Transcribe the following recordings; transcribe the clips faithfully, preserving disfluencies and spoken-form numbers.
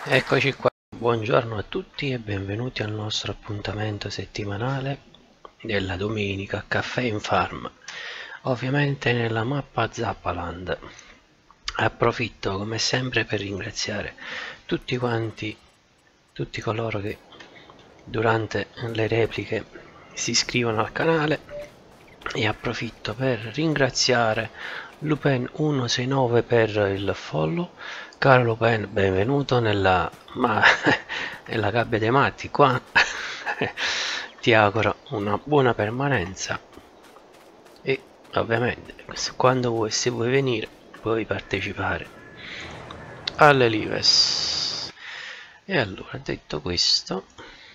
Eccoci qua, buongiorno a tutti e benvenuti al nostro appuntamento settimanale della domenica Caffè in Farm, ovviamente nella mappa Zappaland. Approfitto come sempre per ringraziare tutti quanti, tutti coloro che durante le repliche si iscrivono al canale, e approfitto per ringraziare Lupen centosessantanove per il follow. Caro Lupen, benvenuto nella, ma, nella gabbia dei matti qua. Ti auguro una buona permanenza e ovviamente quando vuoi, se vuoi venire, puoi partecipare alle lives. E allora, detto questo,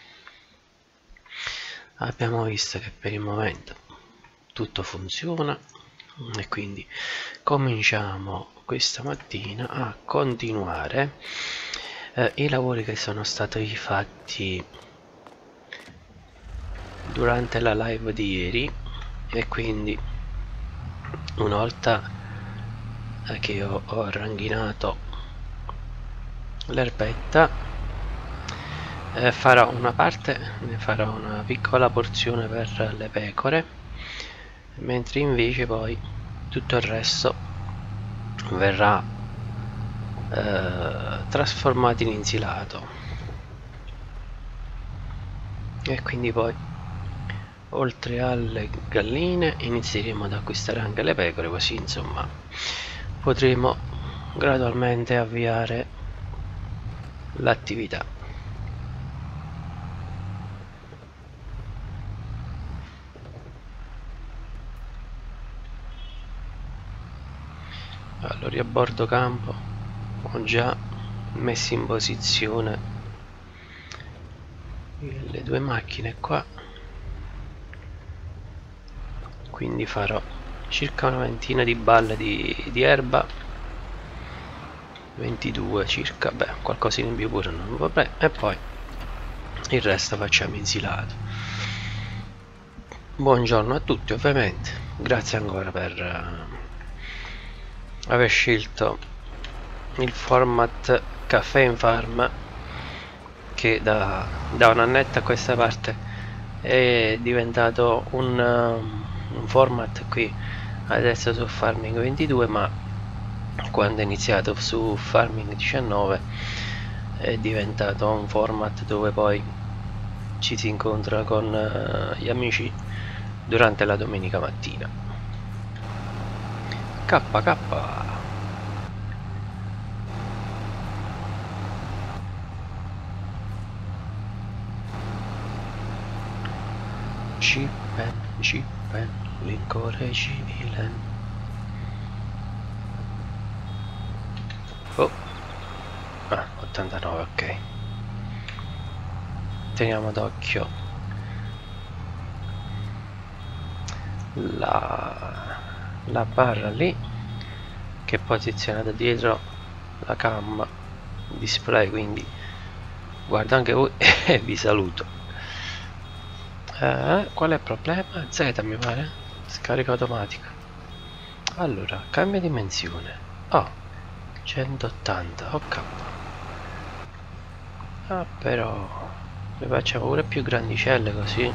abbiamo visto che per il momento tutto funziona e quindi cominciamo questa mattina a continuare eh, i lavori che sono stati fatti durante la live di ieri. E quindi una volta che io ho ranghinato l'erbetta, eh, farò una parte, ne farò una piccola porzione per le pecore, mentre invece poi tutto il resto verrà eh, trasformato in insilato. E quindi poi, oltre alle galline, inizieremo ad acquistare anche le pecore, così insomma potremo gradualmente avviare l'attività. Allora, a bordo campo ho già messo in posizione le due macchine qua, quindi farò circa una ventina di balle di, di erba, ventidue circa, beh qualcosa in più pure non vabbè, e poi il resto facciamo insilato. Buongiorno a tutti, ovviamente grazie ancora per uh, aver scelto il format Caffè in Farm, che da, da un annetto a questa parte è diventato un, uh, un format qui adesso su Farming ventidue, ma quando è iniziato su Farming diciannove è diventato un format dove poi ci si incontra con uh, gli amici durante la domenica mattina. K K Cippen, Cippen, l'incorreggibile. Oh, ah, ottantanove, ok. Teniamo d'occhio la, la barra lì che è posizionata dietro la cam display, quindi guarda anche voi e vi saluto. Eh, qual è il problema? Z mi pare? Scarica automatica. Allora, cambia dimensione. Oh, centottanta, ok. Ah, però le facciamo pure più grandicelle così.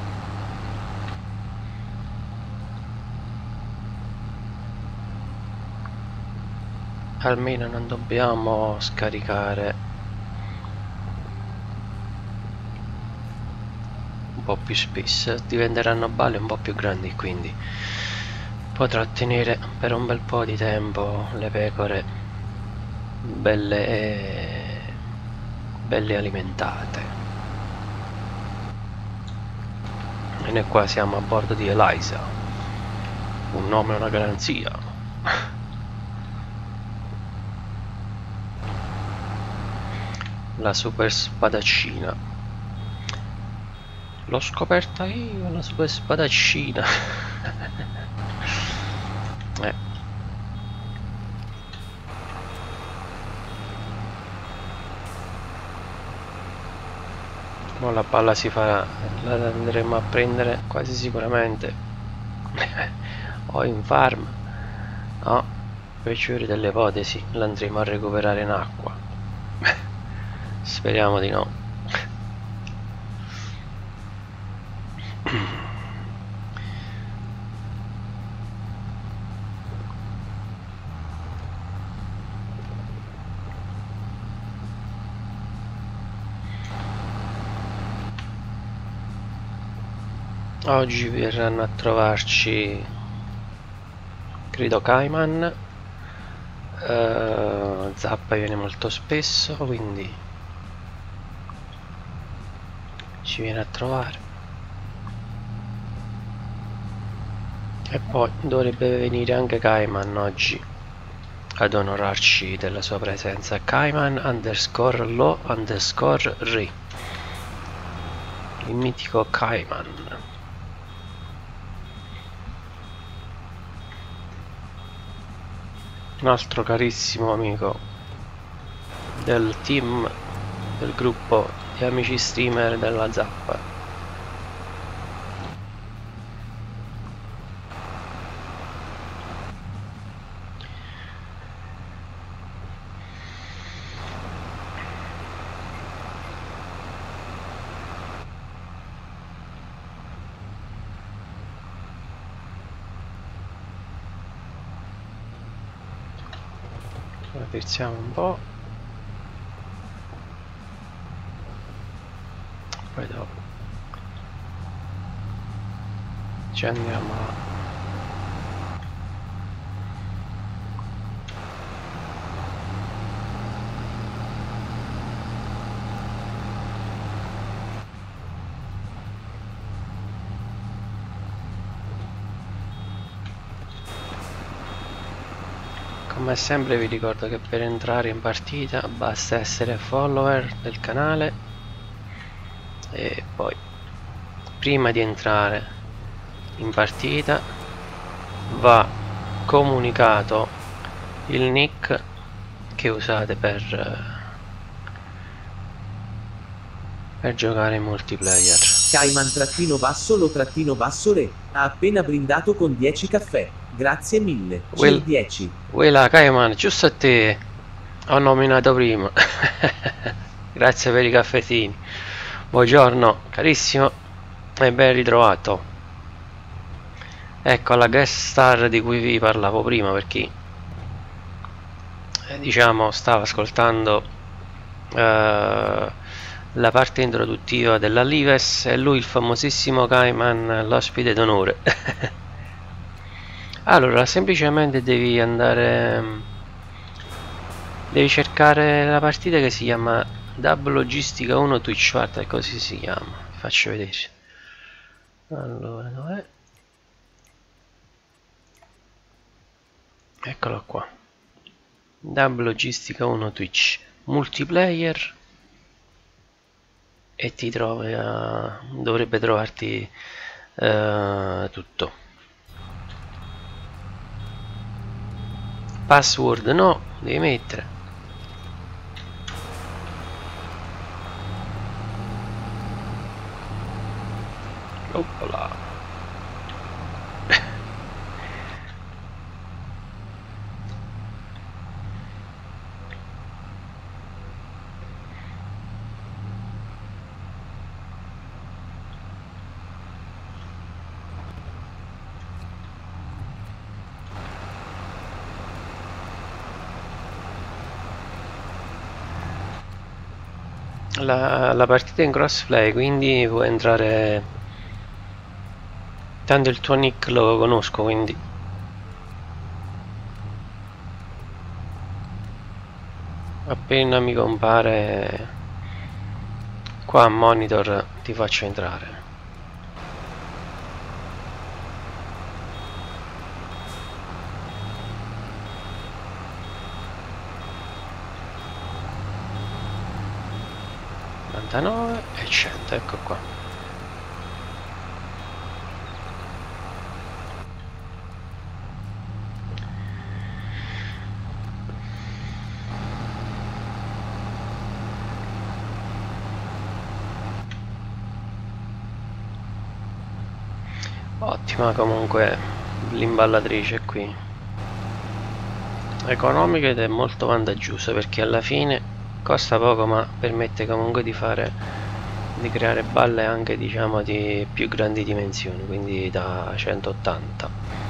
Almeno non dobbiamo scaricare un po' più spesso, diventeranno balle un po' più grandi, quindi potrò tenere per un bel po' di tempo le pecore belle belle alimentate. E noi qua siamo a bordo di Eliza, un nome e una garanzia. La super spadaccina. L'ho scoperta io, la super spadaccina. eh. Ora la palla si farà, la andremo a prendere quasi sicuramente o in farm o, peggiore delle ipotesi, la andremo a recuperare in acqua. Speriamo di no. Oggi verranno a trovarci, credo, Cayman. uh, Zappa viene molto spesso, quindi ci viene a trovare. E poi dovrebbe venire anche Cayman oggi ad onorarci della sua presenza. Cayman underscore lo underscore re, il mitico Cayman. Un altro carissimo amico del team, del gruppo di amici streamer della Zappa. Terziamo un po', poi dopo ci andiamo a come sempre vi ricordo che per entrare in partita basta essere follower del canale e poi prima di entrare in partita va comunicato il nick che usate per, per giocare in multiplayer. Cayman trattino basso lo trattino basso re ha appena brindato con dieci caffè. Grazie mille. Well, dieci. Quella Cayman, giusto a te ho nominato prima. Grazie per i caffettini. Buongiorno carissimo e ben ritrovato. Ecco la guest star di cui vi parlavo prima, per chi eh, diciamo stava ascoltando uh, la parte introduttiva della Lives. È lui il famosissimo Cayman, l'ospite d'onore. Allora semplicemente devi andare, devi cercare la partita che si chiama Dub Logistica uno Twitch, guarda, così si chiama, vi faccio vedere. Allora dov'è? Eccola qua, Dub Logistica uno Twitch multiplayer, e ti trovi a, dovrebbe trovarti uh, tutto. Password no, devi mettere. Oppola. La, la partita è in crossplay, quindi puoi entrare, tanto il tuo nick lo conosco, quindi appena mi compare qua a monitor ti faccio entrare. novantanove e cento, ecco qua. Ottima comunque l'imballatrice qui, economica ed è molto vantaggiosa, perché alla fine costa poco ma permette comunque di fare di creare balle anche diciamo di più grandi dimensioni, quindi da centottanta.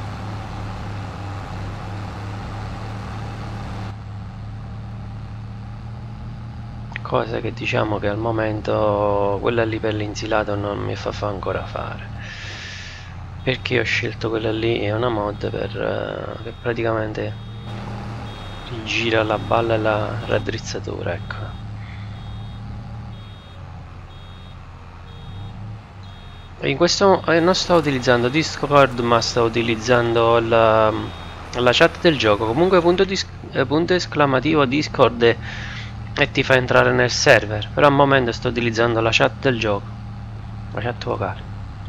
Cosa che diciamo che al momento quella lì per l'insilato non mi fa, fa ancora fare, perché ho scelto quella lì, è una mod per uh, che praticamente rigira la balla e la raddrizzatura, ecco. In questo eh, non sto utilizzando Discord ma sto utilizzando la, la chat del gioco. Comunque punto, dis, eh, punto esclamativo Discord e, e ti fa entrare nel server. Però al momento sto utilizzando la chat del gioco, la chat vocale.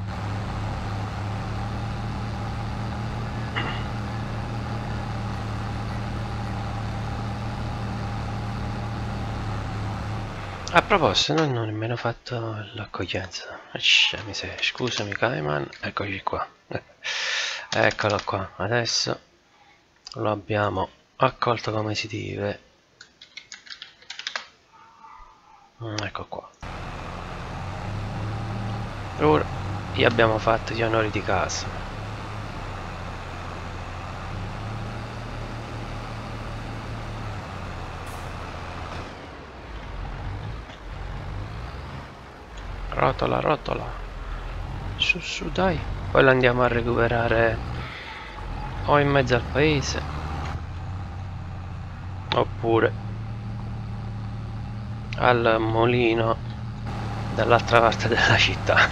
A proposito, non ho nemmeno fatto l'accoglienza. Scusami Cayman, eccoci qua. Eccolo qua, adesso lo abbiamo accolto come si deve. Ecco qua. Ora gli abbiamo fatto gli onori di casa. Rotola, rotola. Su, su, dai. Poi lo andiamo a recuperare o in mezzo al paese oppure al mulino dall'altra parte della città.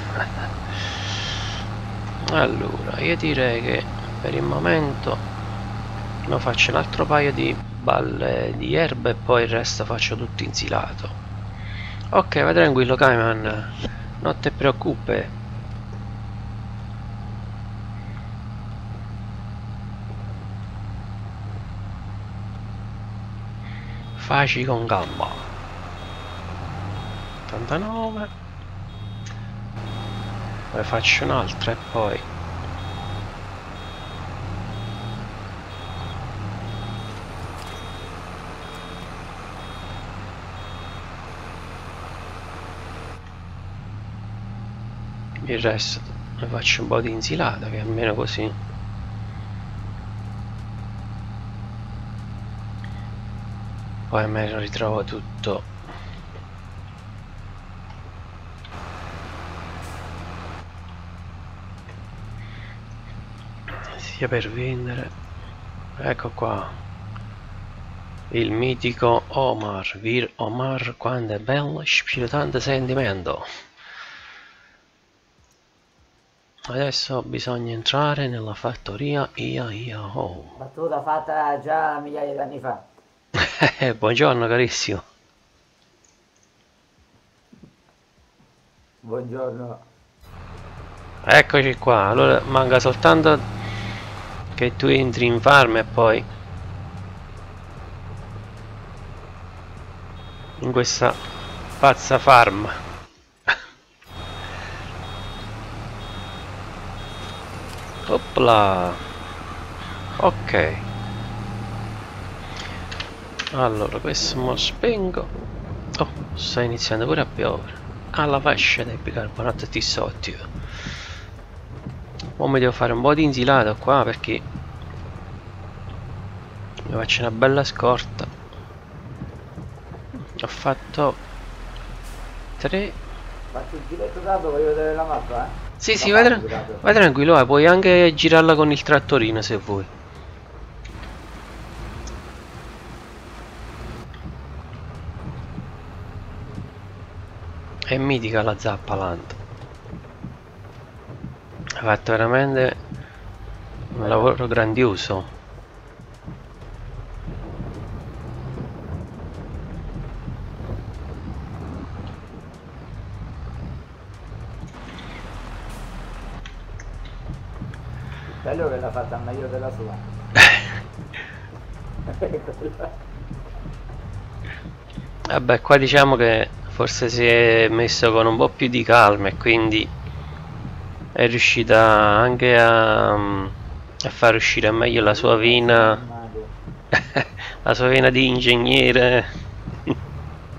Allora, io direi che per il momento lo faccio un altro paio di balle di erba e poi il resto faccio tutto insilato. Ok, vai tranquillo Cayman, non ti preoccupi. Faci con calma. ottantanove. Poi faccio un'altra e poi il resto ne faccio un po' di insilata, che almeno così poi me lo ritrovo tutto sia per vendere. Ecco qua il mitico Omar, Vir Omar, quando è bello c'è tanto sentimento. Adesso bisogna entrare nella fattoria Ia Ia Home. Battuta fatta già migliaia di anni fa. Buongiorno carissimo. Buongiorno. Eccoci qua, allora manca soltanto che tu entri in farm e poi in questa pazza farm. Opla. Ok, allora questo mo spengo. Oh, sta iniziando pure a piovere. Alla fascia del bicarbonato di sodio. Ora mi devo fare un po' di insilato qua perché mi faccio una bella scorta. Ho fatto tre. Faccio il giretto dato, voglio vedere la mappa, eh? Sì, sì, vai, tra vai tranquillo, eh, puoi anche girarla con il trattorino se vuoi. È mitica la Zappaland. Ha fatto veramente un lavoro grandioso. Bello che l'ha fatta meglio della sua. Vabbè, qua diciamo che forse si è messo con un po' più di calma e quindi è riuscita anche a, a far uscire meglio la sua vena, la sua vena di ingegnere.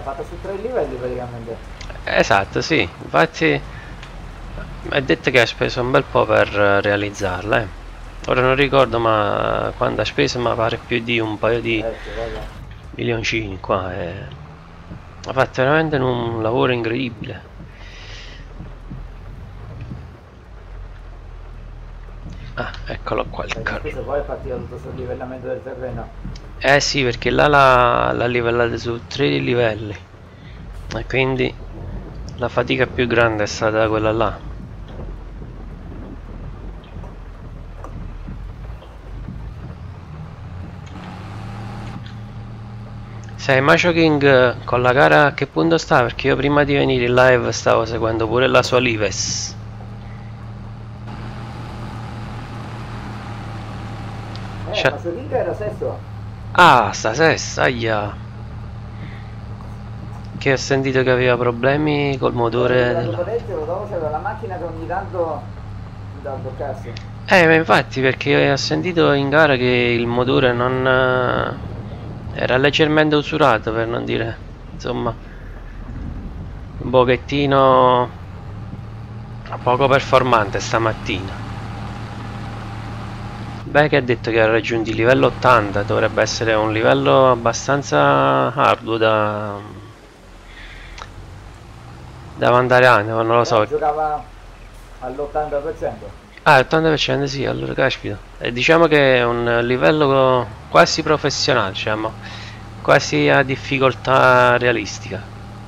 fatta su tre livelli praticamente. Esatto, sì, infatti è detto che ha speso un bel po' per realizzarla, eh. Ora non ricordo ma quando ha speso, ma pare più di un paio di Eh sì, vabbè. milioncini qua, e ha fatto veramente un lavoro incredibile. Ah, eccolo qua il Perché carro. questo poi è partito tutto sul livellamento del terreno. Eh sì, perché là l'ha l'ha livellata su tre livelli e quindi la fatica più grande è stata quella là. Sai, Macho King con la gara a che punto sta? Perché io prima di venire in live stavo seguendo pure la sua Lives. Eh, ma su King era sesto. Ah, sta sesta, aia. Che ho sentito che aveva problemi col motore della... Parecchio, dopo c'era la macchina che ogni tanto da bloccarsi. Eh, ma infatti, perché ho sentito in gara che il motore non... eh, era leggermente usurato, per non dire... Insomma... Un pochettino... poco performante stamattina. Beh, che ha detto che ha raggiunto il livello ottanta, dovrebbe essere un livello abbastanza arduo da... da mandare avanti, ma non lo so. Giocava all'ottanta per cento. Ah, ottanta per cento sì, allora caspita. E diciamo che è un livello quasi professionale, diciamo, quasi a difficoltà realistica.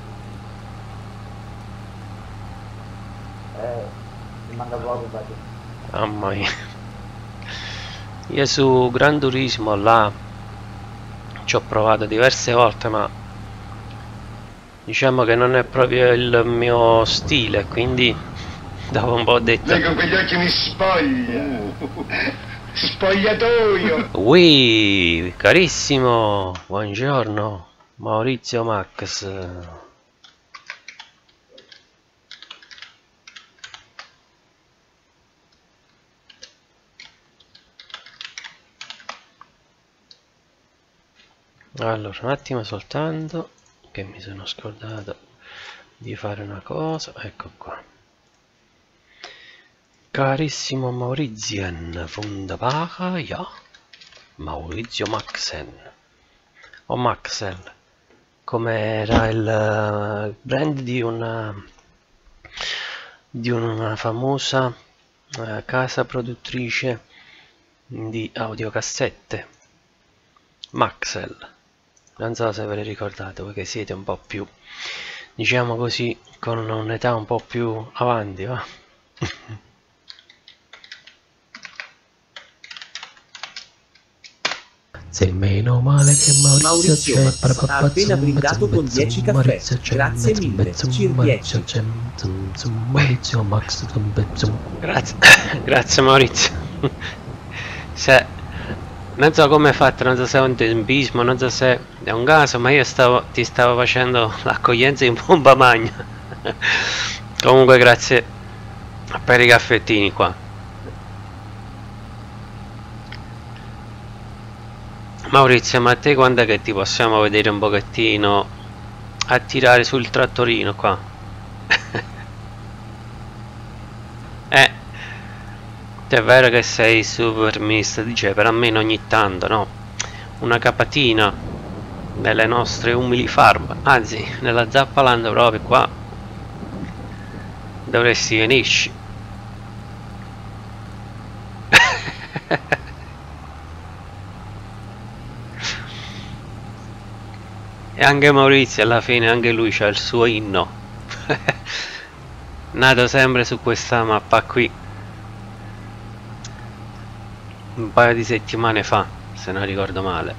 Eh, mi manca poco infatti. Mamma mia. Io su Gran Turismo là ci ho provato diverse volte, ma diciamo che non è proprio il mio stile, quindi dopo un po' ho detto... Lei con quegli occhi mi spoglia. Spogliatoio. Ui, carissimo, buongiorno, Maurizio Max. Allora, un attimo soltanto, che mi sono scordato di fare una cosa, ecco qua. Carissimo Maurizien, Wunderbarer, ja, Maurizio Maxen, o Maxel, come era il brand di una, di una famosa eh, casa produttrice di audiocassette, Maxell. Non so se ve le ricordate, voi che siete un po' più, diciamo così, con un'età un po' più avanti, va? Se meno male che Maurizio, Maurizio c'è, Max ha appena brindato con dieci caffè. Grazie mille. Cir dieci. Maurizio Max, grazie, grazie Maurizio. Se non so come è fatto, non so se è un tempismo, non so se è un caso, ma io stavo, ti stavo facendo l'accoglienza in pompa magna. Comunque grazie per i caffettini qua. Maurizio, ma a te quando è che ti possiamo vedere un pochettino a tirare sul trattorino qua? Eh, è vero che sei super mista, dice, per almeno ogni tanto, no? Una capatina nelle nostre umili farm, anzi, nella Zappaland proprio qua dovresti venirci. E anche Maurizio alla fine, anche lui c'ha il suo inno. Nato sempre su questa mappa qui un paio di settimane fa, se non ricordo male.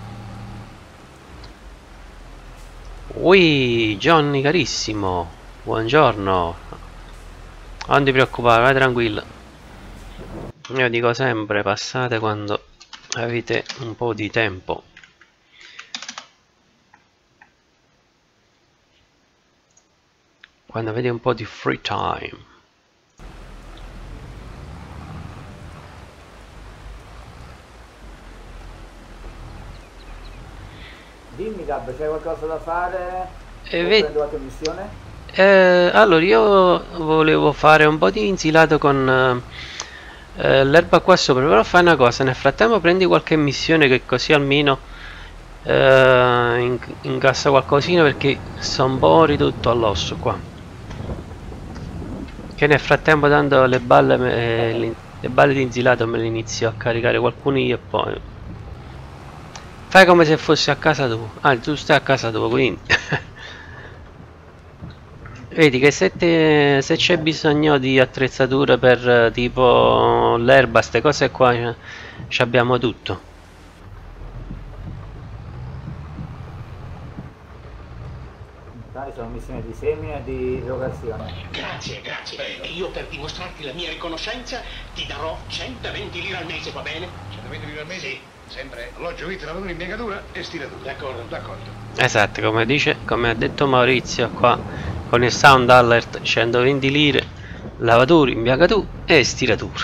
Ui, Johnny carissimo, buongiorno. Non ti preoccupare, vai tranquillo. Io dico sempre, passate quando avete un po' di tempo. Quando avete un po' di free time. Dimmi Gab, c'è qualcosa da fare? E vedi, prendo qualche missione? eh, allora io volevo fare un po' di insilato con eh, l'erba qua sopra, però fai una cosa, nel frattempo prendi qualche missione che così almeno eh, in- incassa qualcosina, perché sono un po' ridotto all'osso qua. Che nel frattempo tanto le balle, me- eh, le, le balle di insilato me le inizio a caricare qualcuno io e poi fai come se fossi a casa tua. Ah, tu stai a casa tua, quindi vedi che se, te- se c'è bisogno di attrezzature per eh, tipo l'erba, ste cose qua, eh, ci abbiamo tutto. Dai, sono missioni di semina e di locazione. Grazie, grazie. E io per dimostrarti la mia riconoscenza ti darò centoventi lire al mese, va bene? centoventi lire al mese? Sì. Sempre alloggio, vitto, lavatura, impiegatura e stiratura. D'accordo. D'accordo. Esatto, come dice, come ha detto Maurizio qua, con il sound alert centoventi lire, lavatura, imbiagatura e stiratura.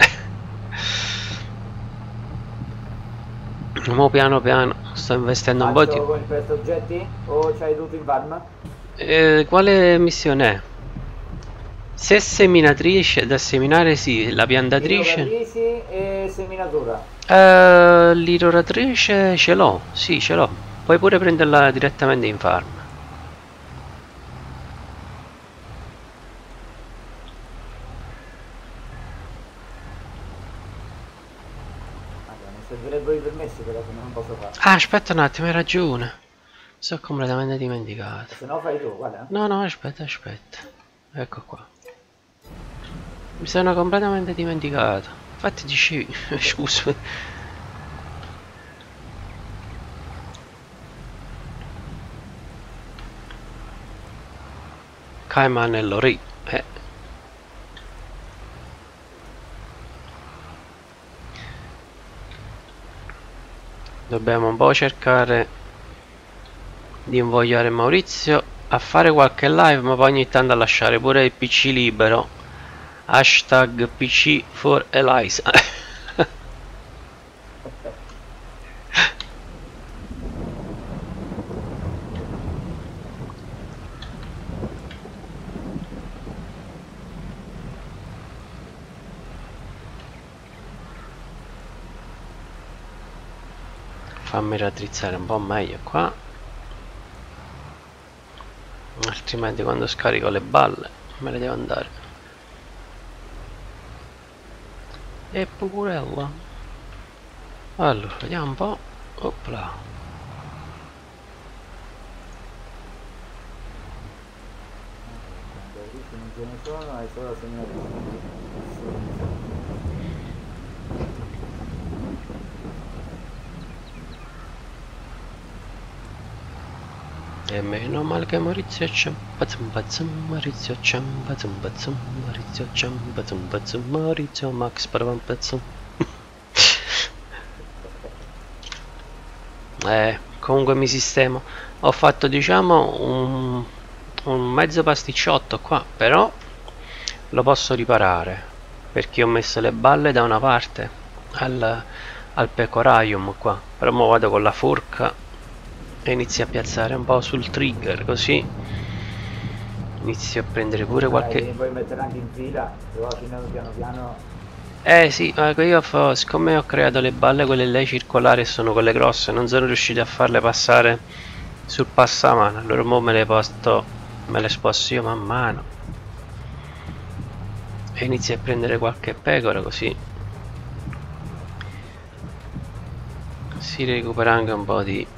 Mo piano piano sto investendo un po' di... Faccio con il presto oggetti o c'hai tutto in farm? Eh, quale missione è? Se seminatrice, da seminare sì, la piantatrice... Irrogatrici e seminatura. Eh, l'irrogatrice ce l'ho, sì ce l'ho. Puoi pure prenderla direttamente in farm. Allora, mi servirebbero i permessi però che non posso fare. Ah, aspetta un attimo, hai ragione. Sono completamente dimenticato. Se no fai tu, guarda. No, no, aspetta, aspetta. Ecco qua. Mi sono completamente dimenticato. Infatti dicevi, scusa. Cayman e Lori. Eh. Dobbiamo un po' cercare di invogliare Maurizio a fare qualche live, ma poi ogni tanto a lasciare pure il P C libero. Hashtag P C for Elisa. Fammi raddrizzare un po' meglio qua, altrimenti quando scarico le balle me le devo andare. E purella. Allora vediamo un po'. Opla. Non ce ne sono, hai solo seminatrici. E meno male che Maurizio c'è. Bazum bazum, Maurizio c'è. Bazum bazum, Maurizio c'è. Bazum bazum, Maurizio Max paravam bazum. Eh, comunque mi sistemo. Ho fatto diciamo un, un mezzo pasticciotto qua, però lo posso riparare perché ho messo le balle da una parte al, al pecorarium qua. Però ora vado con la forca e inizio a piazzare un po' sul trigger, così inizio a prendere pure qualche... Dai, puoi mettere anche in fila, però fino piano piano. Eh sì, ecco, io fa- siccome ho creato le balle quelle lì circolari e sono quelle grosse, non sono riuscito a farle passare sul passamano, allora mo me le posto, me le sposto io man mano e inizio a prendere qualche pecora, così si recupera anche un po' di...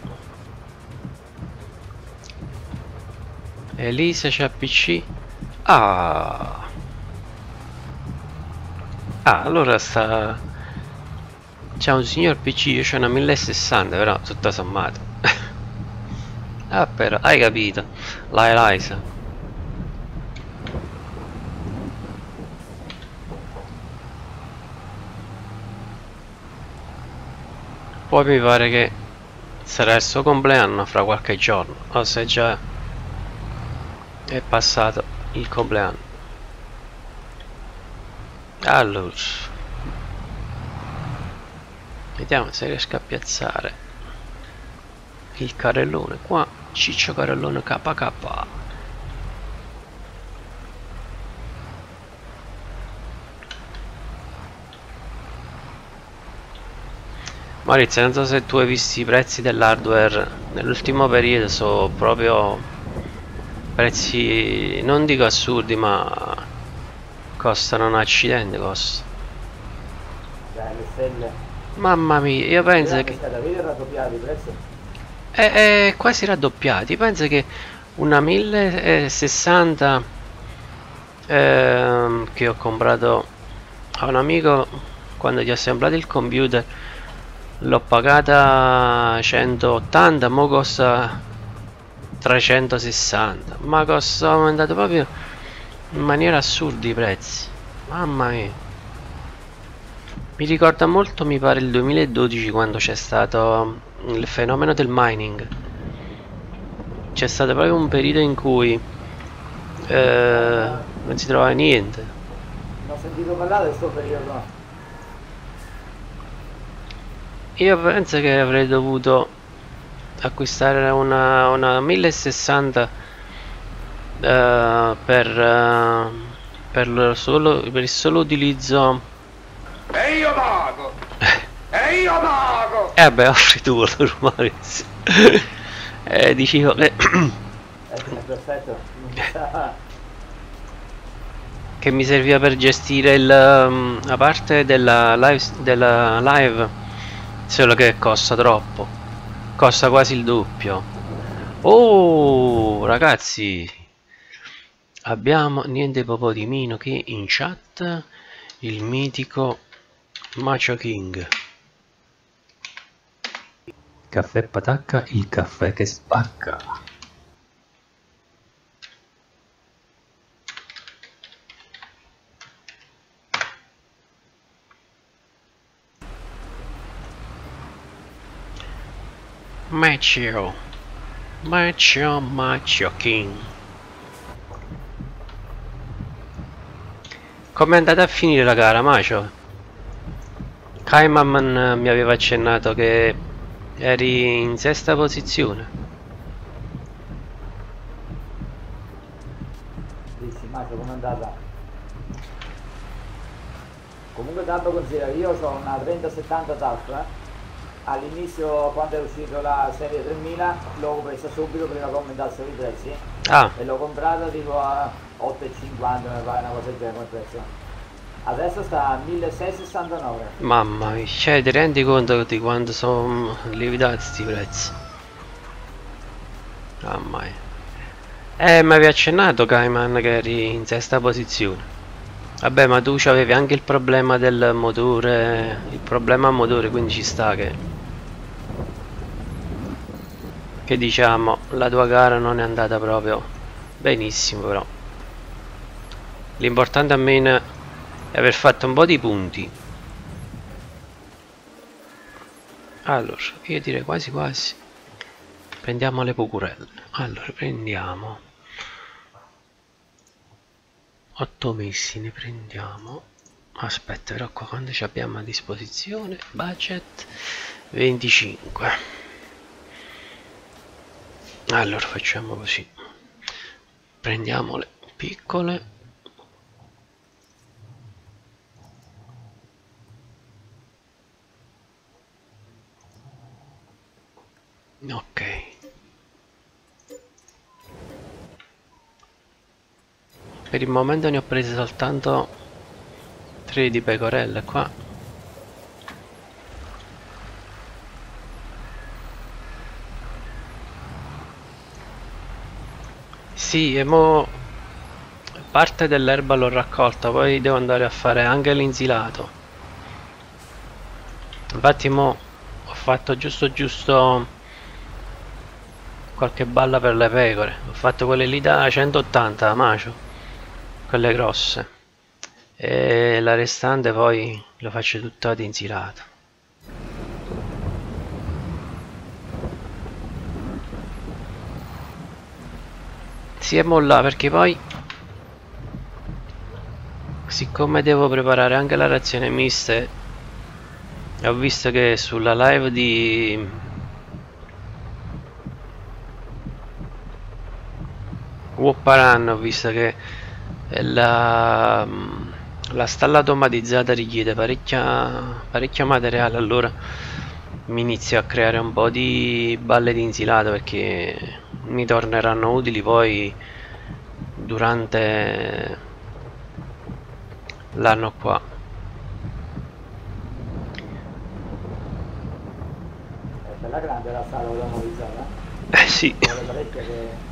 Elisa c'ha P C. Ah, ah, allora sta... c'è un signor P C, io c'ho una mille sessanta, però tutto sommato. Ah, però, hai capito, la Elisa. Poi mi pare che sarà il suo compleanno fra qualche giorno, o se già è passato il compleanno. Allora, vediamo se riesco a piazzare il carrellone qua. Ciccio Carellone K K. Maurizio, non so se tu hai visto i prezzi dell'hardware nell'ultimo periodo, sono proprio prezzi, non dico assurdi, ma costano un accidente, costa. Dai, le stelle. Mamma mia, io penso che Avete raddoppiato i prezzi? è, è quasi raddoppiati. Penso che una mille sessanta ehm, che ho comprato a un amico quando gli ho assemblato il computer, l'ho pagata centottanta, mo costa trecentosessanta, ma costa, è aumentato proprio in maniera assurda i prezzi. Mamma mia, mi ricorda molto, mi pare, il duemiladodici, quando c'è stato il fenomeno del mining. C'è stato proprio un periodo in cui eh, non si trovava niente. Non ho sentito parlare di questo periodo. Io penso che avrei dovuto acquistare una, una mille sessanta eh, per, eh, per, il solo, per il solo utilizzo. E io pago! E io pago! Eh beh, offri tu, Maurizio. eh, dicevo che, Eh, perfetto. che mi serviva per gestire il, um, la parte della live, della live, solo che costa troppo, costa quasi il doppio. Oh ragazzi, abbiamo niente poco di meno che in chat il mitico Macho King. Caffè Patacca, il caffè che spacca. Macho, Macho, Macho King. Com'è andata a finire la gara, Macho? Kaiman mi aveva accennato che eri in sesta posizione. Dici, Macio, com'è andata? Comunque tanto considera, io ho una trenta settanta T A F, eh? All'inizio, quando è uscito la serie tremila, l'ho presa subito prima che aumentassero i prezzi Ah, e l'ho comprata tipo a otto e cinquanta, mi pare, una cosa del genere come prezzo. Adesso sta a milleseicentosessantanove. mamma mia, cioè ti rendi conto di quanto sono lievitati sti prezzi? Mamma mia. Eh, mi avevi accennato, Kaiman, che eri in sesta posizione. Vabbè, ma tu avevi anche il problema del motore, il problema a motore, quindi ci sta che che diciamo la tua gara non è andata proprio benissimo, però l'importante a me è aver fatto un po' di punti. Allora, io direi quasi quasi prendiamo le pocurelle. Allora, prendiamo otto messi, ne prendiamo, aspetta, però qua quando ci abbiamo a disposizione budget venticinque. Allora facciamo così, prendiamo le piccole, ok, per il momento ne ho prese soltanto tre di pecorelle qua. Sì, e mo parte dell'erba l'ho raccolta, poi devo andare a fare anche l'insilato. Infatti mo ho fatto giusto giusto qualche balla per le pecore, ho fatto quelle lì da centottanta Macio, quelle grosse, e la restante poi lo faccio tutta di insilato. Si è molla perché poi, siccome devo preparare anche la razione miste, ho visto che sulla live di Wopparan, ho visto che la, la stalla automatizzata richiede parecchia, parecchio materiale, allora mi inizio a creare un po' di balle di insilata perché mi torneranno utili poi durante l'anno qua. È bella grande la stalla automatizzata. Eh sì. Che...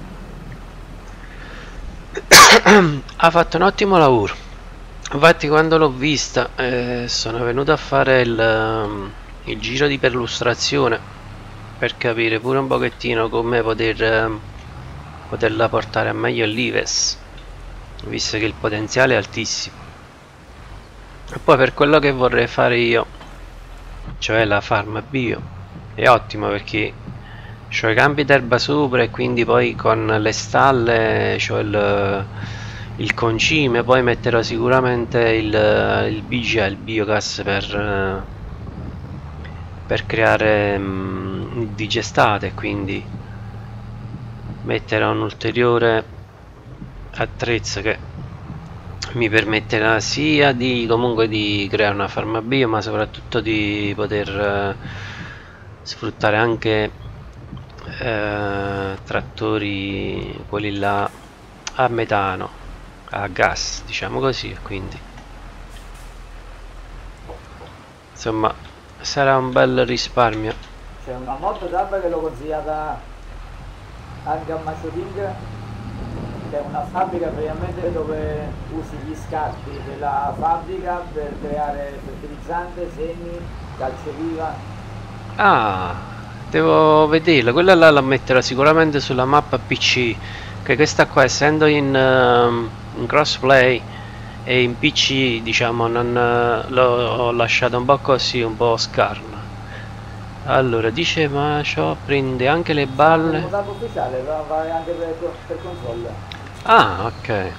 ha fatto un ottimo lavoro, infatti quando l'ho vista eh, sono venuto a fare il, il giro di perlustrazione per capire pure un pochettino come poter eh, poterla portare a meglio all'Ives, visto che il potenziale è altissimo. E poi per quello che vorrei fare io, cioè la farm bio, è ottimo perché c'ho i campi d'erba sopra e quindi poi con le stalle c'ho il, il concime, poi metterò sicuramente il, il B G A, il biogas per, per creare um, il digestate, quindi metterò un ulteriore attrezzo che mi permetterà sia di comunque di creare una farma bio, ma soprattutto di poter uh, sfruttare anche Eh, trattori quelli là a metano, a gas, diciamo così, quindi insomma sarà un bel risparmio. C'è una mod tab che l'ho consigliata anche a Machoting, che è una fabbrica praticamente dove usi gli scarti della fabbrica per creare fertilizzante, semi, calceviva. Ah, devo vederla, quella là la metterò sicuramente sulla mappa P C, che questa qua essendo in, uh, in crossplay e in P C diciamo non uh, l'ho lasciato un po' così, un po' scarna. Allora dice ma ciò prende anche le balle. Il modello ufficiale va, va anche per, per console. Ah, ok.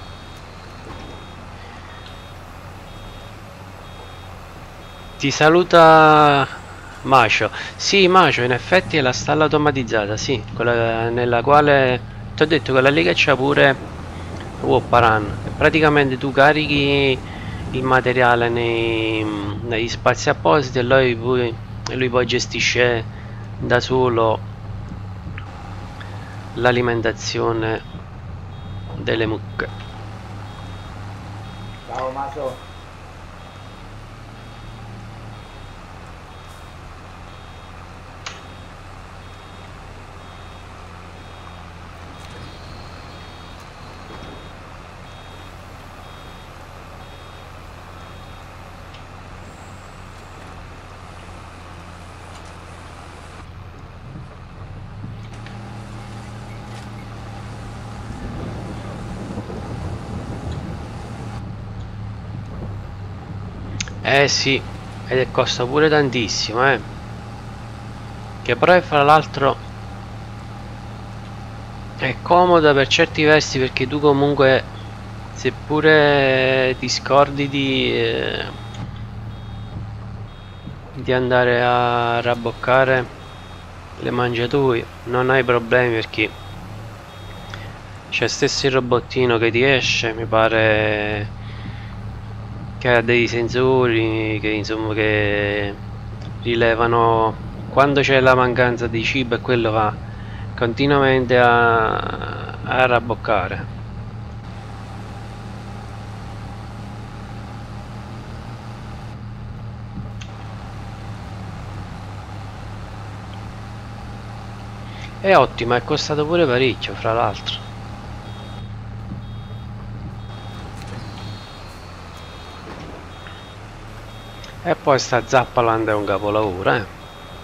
Ti saluta Macio. Sì, Macio, in effetti è la stalla automatizzata, sì, quella nella quale ti ho detto, quella lì che c'ha pure Wopparan. Praticamente tu carichi il materiale nei, negli spazi appositi e lui poi, lui poi gestisce da solo l'alimentazione delle mucche. Ciao Macio. Eh sì, ed costa pure tantissimo, eh. Che però è, fra l'altro è comoda per certi versi, perché tu comunque seppure ti scordi di eh, di andare a rabboccare le mangiatoie non hai problemi, perché c'è stesso il robottino che ti esce, mi pare che ha dei sensori che insomma che rilevano quando c'è la mancanza di cibo, e quello va continuamente a, a rabboccare. È ottimo, è costato pure parecchio fra l'altro. E poi sta Zappaland è un capolavoro, eh.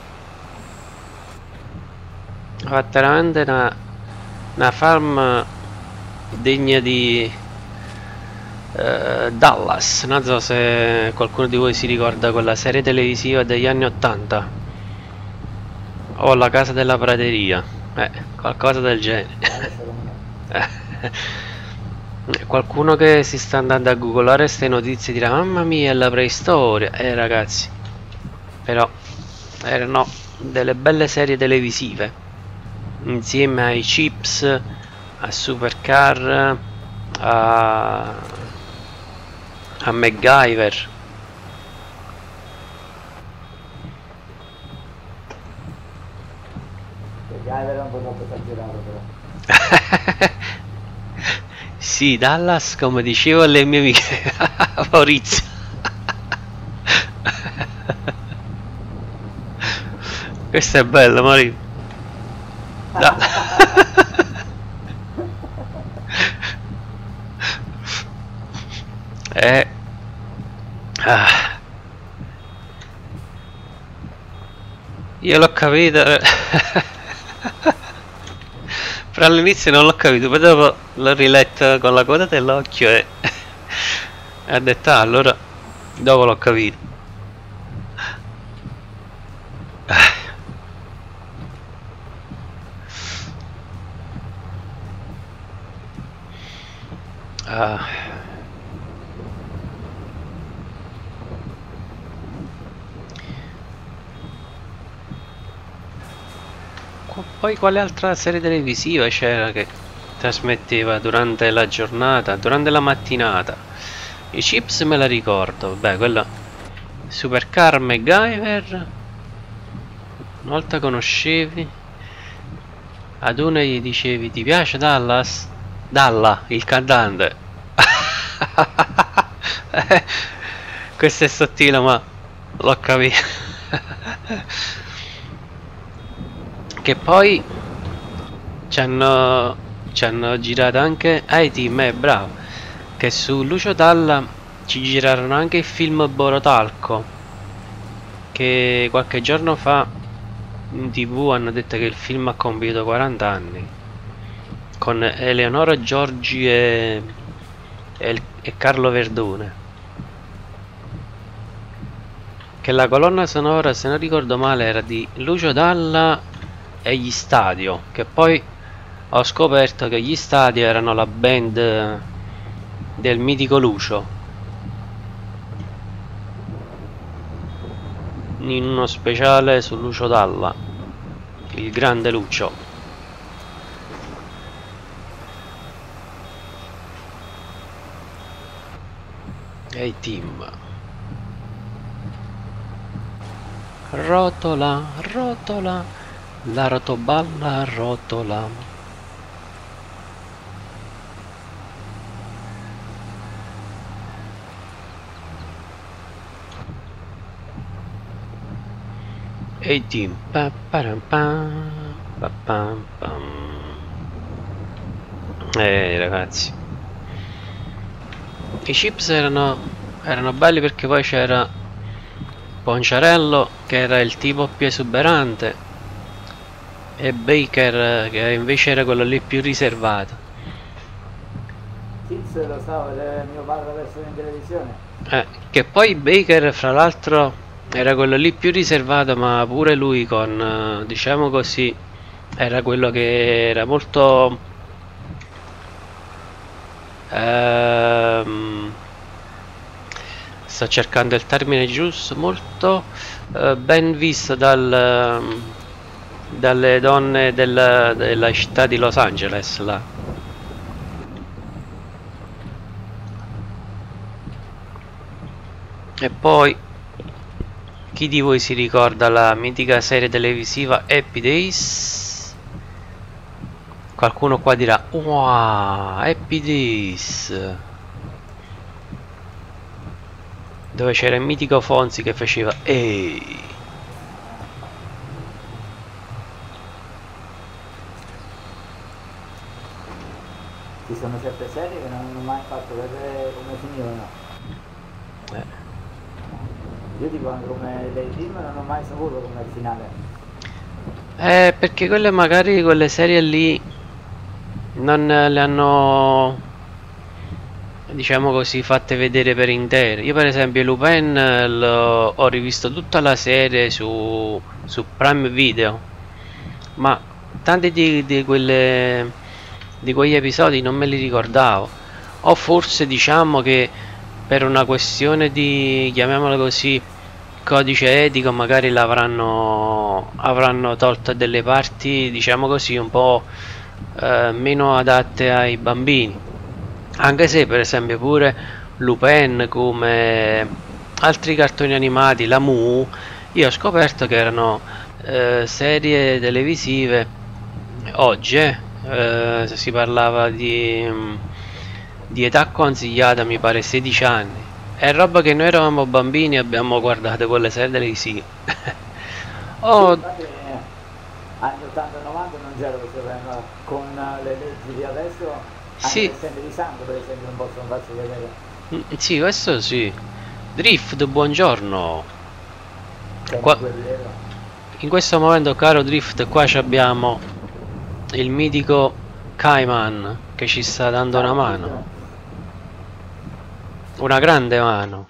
Fa veramente una, una farm degna di eh, Dallas. Non so se qualcuno di voi si ricorda quella serie televisiva degli anni ottanta, o La casa della prateria, eh, qualcosa del genere. Qualcuno che si sta andando a googolare queste notizie dirà mamma mia, è la preistoria. Eh ragazzi, però erano delle belle serie televisive insieme ai Chips, a Supercar, a, a MacGyver. MacGyver è un po' troppo esagerato però. Sì, Dallas, come dicevo alle mie amiche, Maurizio. Questo è bello, Maurizio. Da. eh. ah. Io l'ho capito. Però all'inizio non l'ho capito, poi dopo l'ho riletto con la coda dell'occhio e ha detto ah, allora dopo l'ho capito. Ah. Poi quale altra serie televisiva c'era che trasmetteva durante la giornata, durante la mattinata? I Chips me la ricordo, vabbè, quella Supercar, MacGyver. Una volta conoscevi, ad uno gli dicevi ti piace Dallas? Dalla, il cantante. Questo è sottile ma l'ho capito. Che poi ci hanno, ci hanno girato anche ai team, eh, bravo, che su Lucio Dalla ci girarono anche il film Borotalco, che qualche giorno fa in tv hanno detto che il film ha compiuto quaranta anni, con Eleonora Giorgi e, e, e Carlo Verdone, che la colonna sonora, se non ricordo male, era di Lucio Dalla e gli Stadio, che poi ho scoperto che gli Stadio erano la band del mitico Lucio, in uno speciale su Lucio Dalla, il grande Lucio. E i team. Rotola, rotola, la rotoballa rotola. E i team. Pa, param, pam, pa, pam, pam. Eh ragazzi, i Chips erano, erano belli perché poi c'era Ponciarello che era il tipo più esuberante e Baker che invece era quello lì più riservato. Chips lo stavo vedendo mio padre adesso in televisione. Eh, che poi Baker fra l'altro era quello lì più riservato, ma pure lui con, diciamo così, era quello che era molto ehm, sto cercando il termine giusto, molto eh, ben visto dal, dalle donne del, della città di Los Angeles là. E poi chi di voi si ricorda la mitica serie televisiva Happy Days? Qualcuno qua dirà wow, Happy Days, dove c'era il mitico Fonzi che faceva ehi. Ci sono certe serie che non hanno mai fatto vedere come finivano. Eh. Io dico anche come dei film non ho mai saputo come il finale. Eh, perché quelle magari quelle serie lì non le hanno, diciamo così, fatte vedere per intere. Io per esempio Lupin l'ho, ho rivisto tutta la serie su, su Prime Video, ma tanti di, di quelle di quegli episodi non me li ricordavo, o forse diciamo che per una questione di, chiamiamolo così, codice etico, magari l'avranno avranno tolto delle parti, diciamo così, un po' eh, meno adatte ai bambini, anche se per esempio pure Lupin, come altri cartoni animati, la Mu, io ho scoperto che erano eh, serie televisive oggi, eh, eh, si parlava di, di età consigliata, mi pare sedici anni, è roba che noi eravamo bambini e abbiamo guardato quelle serie televisive. Oh, Infatti, anni ottanta e novanta non c'era questo problema con le leggi di adesso, anche sì. le scene di sangue per esempio non possono farsi vedere. Mm, sì, questo sì. Drift, buongiorno. C'è Qua, un guerriero. in questo momento, caro Drift, qua ci abbiamo il mitico Cayman che ci sta dando una mano, una grande mano.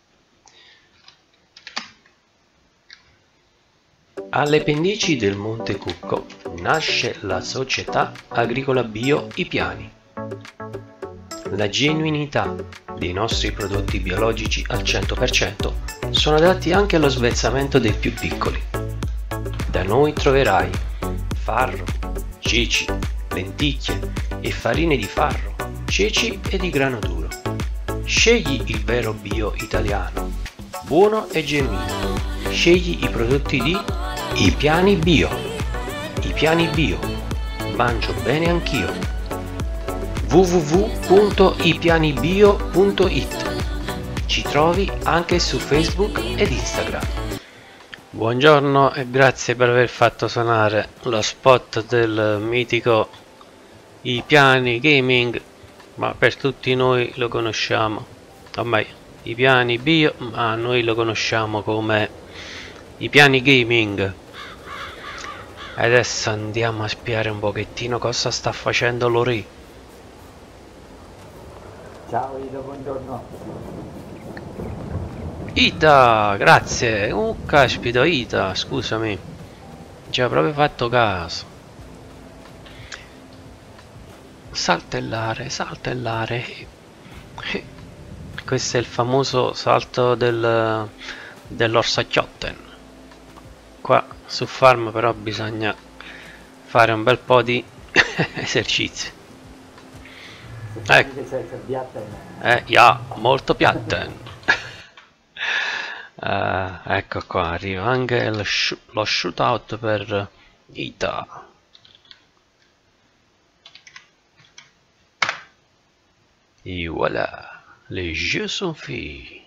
Alle pendici del Monte Cucco nasce la società agricola bio I Piani. La genuinità dei nostri prodotti biologici al cento per cento sono adatti anche allo svezzamento dei più piccoli. Da noi troverai farro, ceci, lenticchie e farine di farro, ceci e di grano duro. Scegli il vero bio italiano, buono e genuino. Scegli i prodotti di I Piani Bio. I Piani Bio. Mangio bene anch'io. w w w punto i piani bio punto it. Ci trovi anche su Facebook ed Instagram. Buongiorno e grazie per aver fatto suonare lo spot del mitico I Piani Gaming, ma per tutti noi lo conosciamo ormai I Piani Bio, ma noi lo conosciamo come I Piani Gaming. Adesso andiamo a spiare un pochettino cosa sta facendo Lori. Ciao Ido, buongiorno. Ita, grazie. Oh caspita, Ita, scusami, ci ha proprio fatto caso. Saltellare, saltellare. Questo è il famoso salto del dell'orsacchiotten. Qua su farm però bisogna fare un bel po' di esercizi. Ecco. Eh, ja, molto piatten. uh, ecco qua, arriva anche lo, sh lo shootout per Ita. E voilà, les jeux sont faits.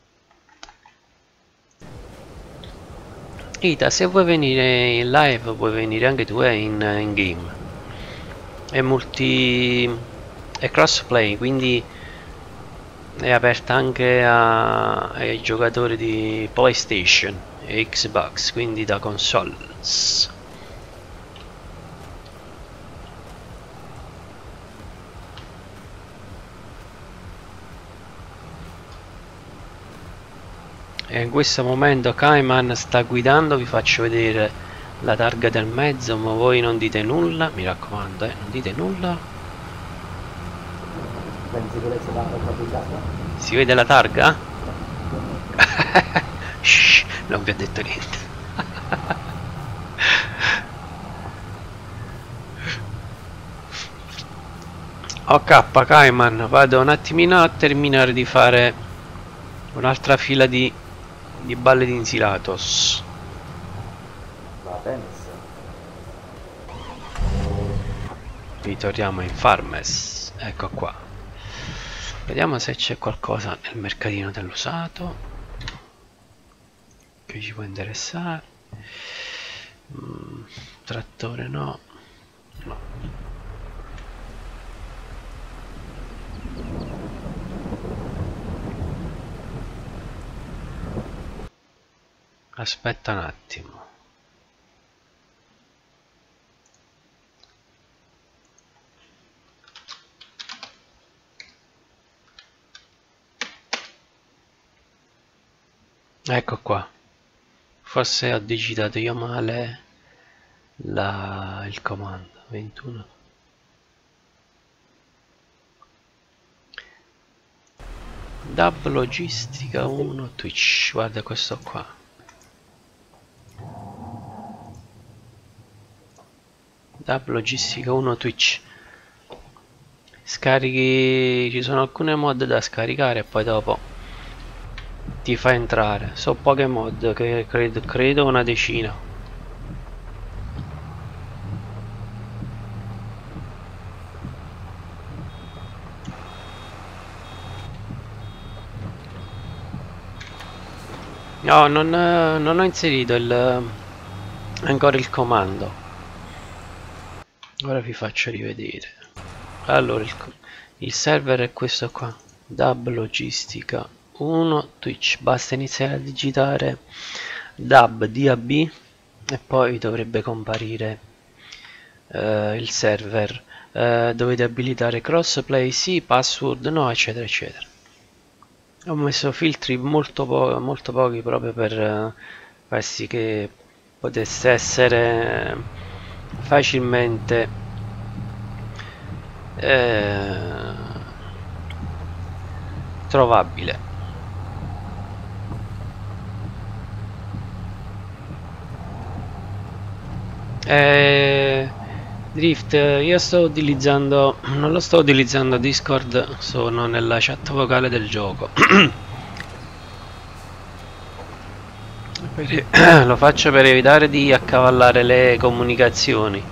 Ita, se vuoi venire in live puoi venire anche tu eh, in, in game. È multi... è crossplay, quindi è aperta anche a, ai giocatori di PlayStation e Xbox, quindi da consoles. E in questo momento Cayman sta guidando, vi faccio vedere la targa del mezzo, ma voi non dite nulla, mi raccomando, eh, non dite nulla. Si vede la targa? Shh, non vi ho detto niente. Ok Cayman, vado un attimino a terminare di fare un'altra fila di, di balle di insilatos. Va bene. Ritorniamo in Farmes, ecco qua. Vediamo se c'è qualcosa nel mercatino dell'usato che ci può interessare. mm, trattore no, no. Aspetta un attimo. Ecco qua, forse ho digitato io male la, il comando. Ventuno Dub Logistica uno Twitch, guarda questo qua. Dab Logistica uno Twitch. Scarichi, ci sono alcune mod da scaricare e poi dopo ti fa entrare. So poche mod, che credo, credo una decina. No, non, non ho inserito il, ancora il comando. Ora vi faccio rivedere. Allora, il, il server è questo qua, Dab Logistica uno Twitch. Basta iniziare a digitare Dab D A B e poi dovrebbe comparire eh, il server. Eh, dovete abilitare crossplay sì, password no, eccetera eccetera. Ho messo filtri molto, po molto pochi proprio per uh, far sì che potesse essere facilmente eh, trovabile. Eh, Drift, io sto utilizzando, non lo sto utilizzando Discord, sono nella chat vocale del gioco. Per, lo faccio per evitare di accavallare le comunicazioni.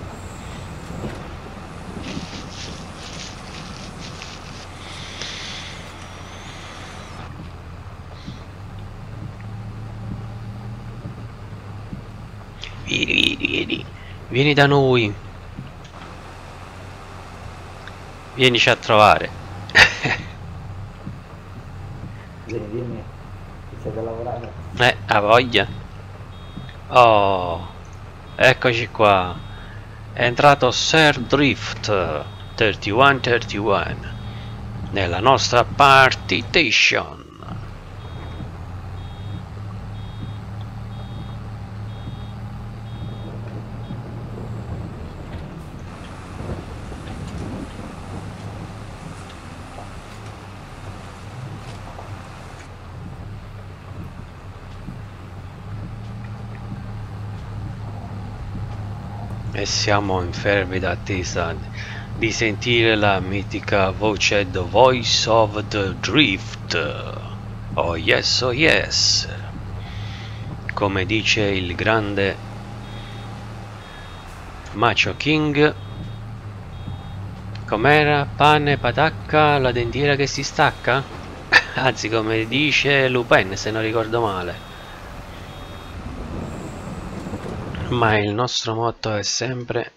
Vieni, vieni, vieni, vieni da noi. Vienici a trovare. Vieni, vieni, c'è da lavorare. Eh, ha voglia. Oh, eccoci qua. È entrato Sir Drift trentuno trentuno nella nostra partitation. E siamo in fervida attesa di sentire la mitica voce The Voice of the Drift. Oh yes, oh yes. Come dice il grande Macho King. Com'era? Pane, patacca, la dentiera che si stacca? Anzi, come dice Lupin, se non ricordo male. Ma il nostro motto è sempre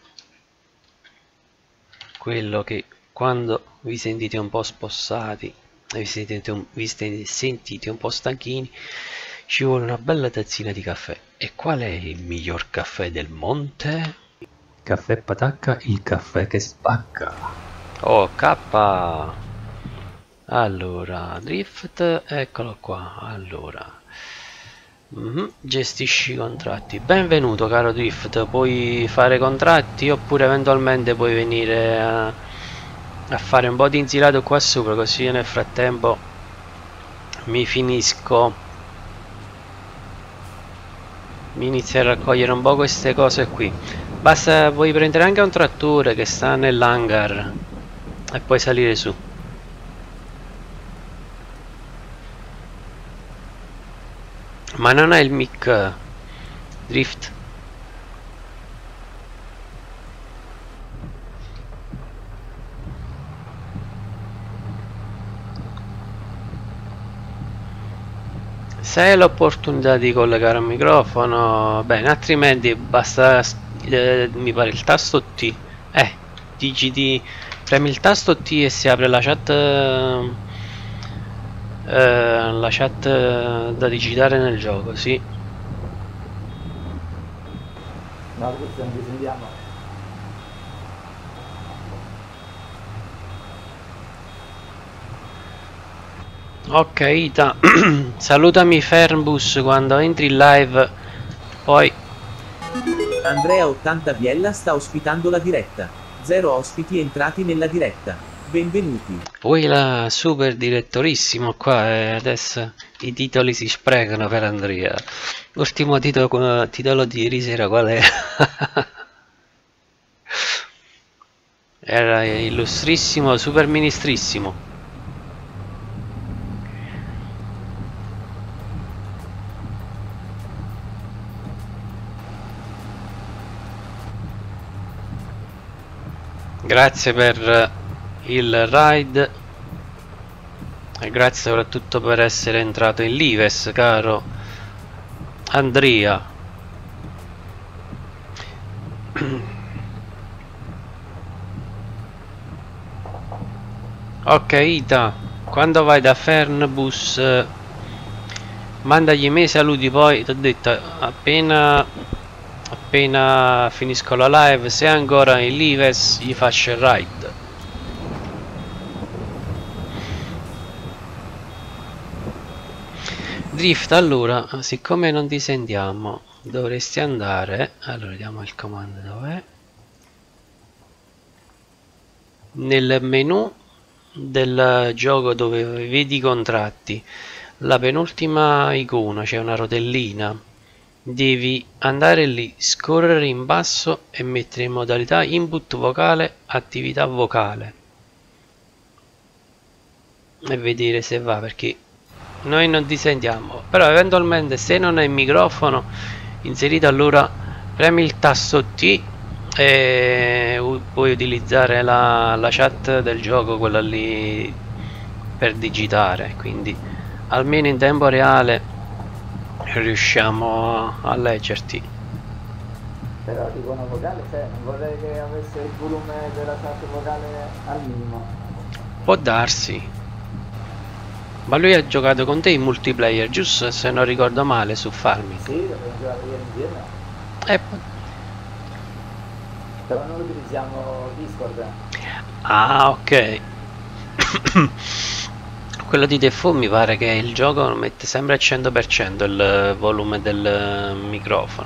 quello che quando vi sentite un po' spossati, vi sentite un, vi sentite un po' stanchini, ci vuole una bella tazzina di caffè. E qual è il miglior caffè del monte? Caffè Patacca, il caffè che spacca. Oh, K. Allora, Drift, eccolo qua. Allora, Mm-hmm. Gestisci i contratti. Benvenuto caro Drift, puoi fare contratti oppure eventualmente puoi venire a, a fare un po' di inzilato qua sopra, così io nel frattempo mi finisco, mi inizio a raccogliere un po' queste cose qui. Basta, puoi prendere anche un trattore che sta nell'hangar e poi salire su. Ma non è il mic Drift? Se hai l'opportunità di collegare un microfono, bene, altrimenti basta, eh, mi pare il tasto T. Eh, digiti, premi il tasto T e si apre la chat. Eh, Uh, la chat uh, da digitare nel gioco, sì. No, questo non ci sentiamo. Ok, Ita. Salutami Fernbus quando entri in live. Poi Andrea ottanta Biella sta ospitando la diretta. Zero ospiti entrati nella diretta. Benvenuti. poi la super direttorissimo qua e adesso i titoli si sprecano per Andrea. L'ultimo titolo, titolo di ieri sera qual è? Era illustrissimo, super ministrissimo. Grazie per il ride e grazie soprattutto per essere entrato in Lives, caro Andrea. Ok Ita, quando vai da Fernbus eh, mandagli i miei saluti, poi ti ho detto appena appena finisco la live, se è ancora in Lives gli faccio il ride. Drift, allora, siccome non ti sentiamo dovresti andare, allora vediamo il comando dov'è, nel menu del gioco dove vedi i contratti, la penultima icona, c'è una rotellina, devi andare lì, scorrere in basso e mettere in modalità input vocale, attività vocale e vedere se va, perché noi non ti sentiamo, però eventualmente se non hai il microfono inserito allora premi il tasto T e puoi utilizzare la, la chat del gioco, quella lì per digitare, quindi almeno in tempo reale riusciamo a leggerti. Però l'icona vocale, cioè non vorrei che avesse il volume della chat vocale al minimo. Può darsi, ma lui ha giocato con te in multiplayer, giusto, se non ricordo male, su Farming? Sì, l'abbiamo giocato ieri insieme. Eh, Però noi utilizziamo Discord. ah, ok. Quello di default mi pare che il gioco mette sempre al cento per cento il volume del microfono.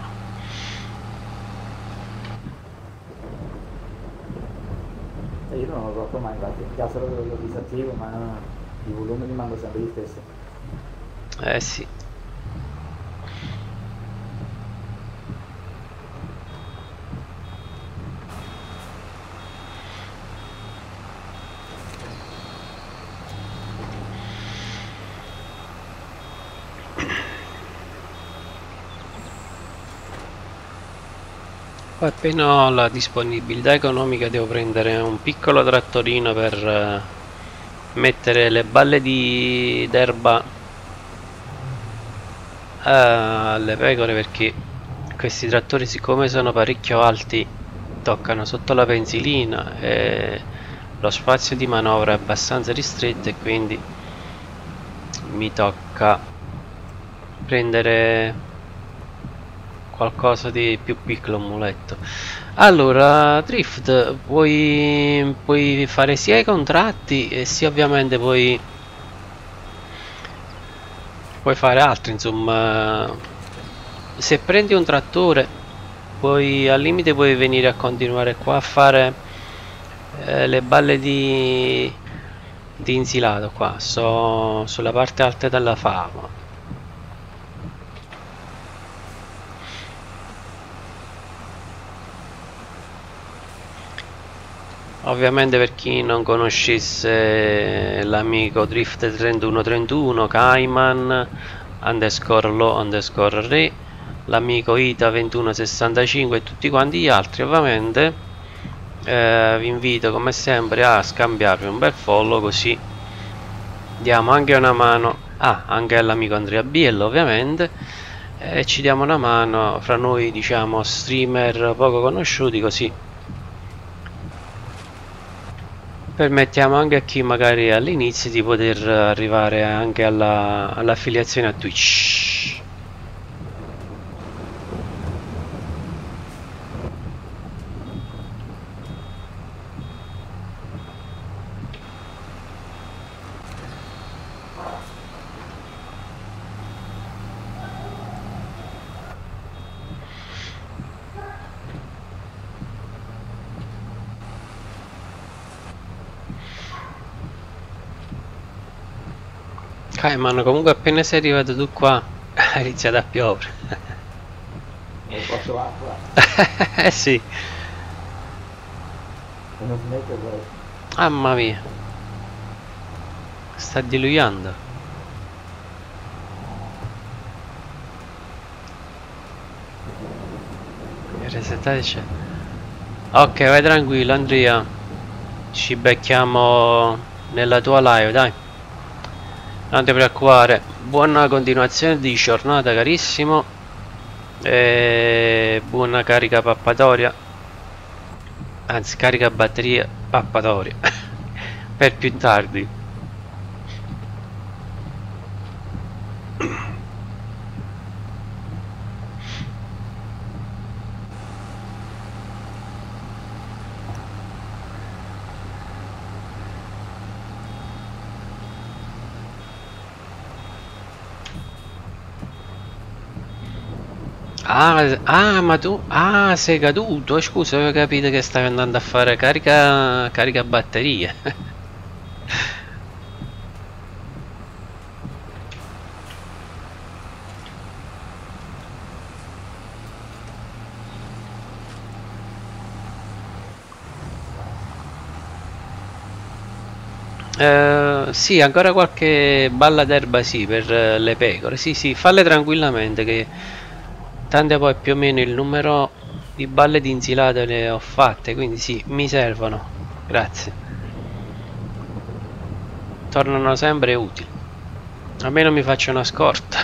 E io non l'ho rotto mai, infatti in caso lo, lo disattivo, ma i volumi rimangono sempre gli stessi. Eh sì. Poi appena ho la disponibilità economica devo prendere un piccolo trattorino per eh, mettere le balle di d'erba eh, alle pecore, perché questi trattori, siccome sono parecchio alti, toccano sotto la pensilina e lo spazio di manovra è abbastanza ristretto, e quindi mi tocca prendere qualcosa di più piccolo, un muletto. Allora Drift, puoi, puoi fare sia i contratti e sia ovviamente puoi puoi fare altro, insomma. Se prendi un trattore poi al limite puoi venire a continuare qua a fare eh, le balle di di insilato qua, so sulla parte alta della fama. Ovviamente, per chi non conoscesse l'amico Drift trentuno trentuno, Cayman underscore lo underscore re, l'amico Ita ventuno sessantacinque e tutti quanti gli altri, ovviamente eh, vi invito come sempre a scambiarvi un bel follow, così diamo anche una mano, ah, anche all'amico Andrea Biello ovviamente, e ci diamo una mano fra noi, diciamo streamer poco conosciuti, così permettiamo anche a chi magari all'inizio di poter arrivare anche alla, all'affiliazione a Twitch. Cayman, comunque appena sei arrivato tu qua ha iniziato a piovere. Ho fatto acqua. Eh sì. E non smette poi. Mamma mia, sta diluyando. E resettare c'è. Ok, vai tranquillo Andrea, ci becchiamo nella tua live, dai, non ti preoccupare. Buona continuazione di giornata carissimo, e buona carica pappatoria, anzi carica batteria pappatoria per più tardi. Ah, ah, ma tu... Ah, sei caduto. Scusa, avevo capito che stavi andando a fare carica... carica batterie. Eh, sì, ancora qualche balla d'erba sì, per eh, le pecore. Sì, sì, falle tranquillamente che... Tante poi più o meno il numero di balle di insilate le ho fatte, quindi sì, mi servono. Grazie. Tornano sempre utili. Almeno mi faccio una scorta.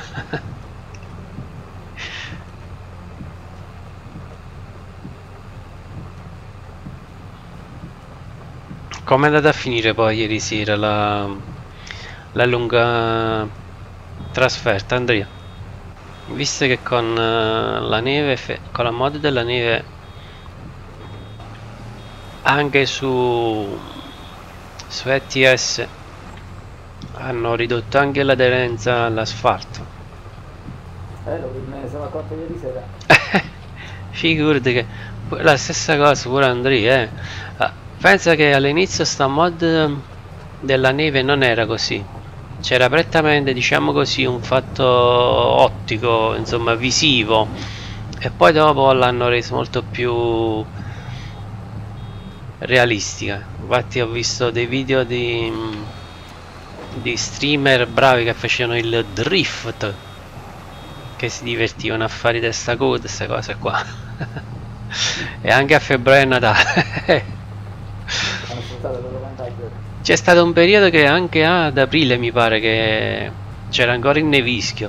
Com'è andata a finire poi ieri sera la, la lunga trasferta, Andrea? Visto che con uh, la neve, con la mod della neve anche su su E T S hanno ridotto anche l'aderenza all'asfalto. Eh, lo me ne sono accorto ieri sera. Figurati che la stessa cosa pure Andrea, eh. Ah, pensa che all'inizio sta mod della neve non era così. C'era prettamente, diciamo così, un fatto ottico, insomma visivo, e poi dopo l'hanno reso molto più realistica. Infatti ho visto dei video di, di streamer bravi che facevano il drift, che si divertivano a fare testa coda, queste cose qua. E anche a febbraio è Natale. Hanno sfruttato il loro vantaggio. C'è stato un periodo che anche ad aprile mi pare che c'era ancora il nevischio.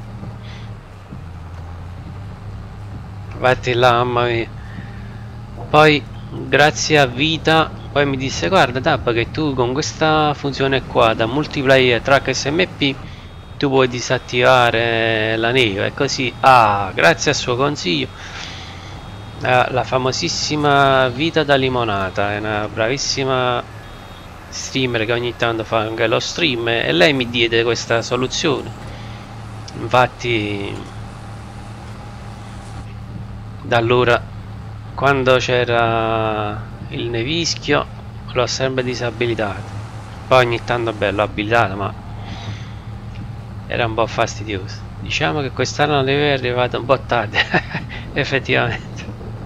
Infatti là, mamma mia. Poi grazie a Vita poi mi disse: guarda Tab, che tu con questa funzione qua da multiplayer track S M P tu puoi disattivare la neve, e così. Ah, grazie al suo consiglio, eh, la famosissima Vita da Limonata è una bravissima streamer che ogni tanto fa anche lo stream, e lei mi diede questa soluzione. Infatti da allora, quando c'era il nevischio, l'ho sempre disabilitato. Poi ogni tanto beh, l'ho abilitato, ma era un po' fastidioso. Diciamo che quest'anno la neve è arrivata un po' tardi. Effettivamente.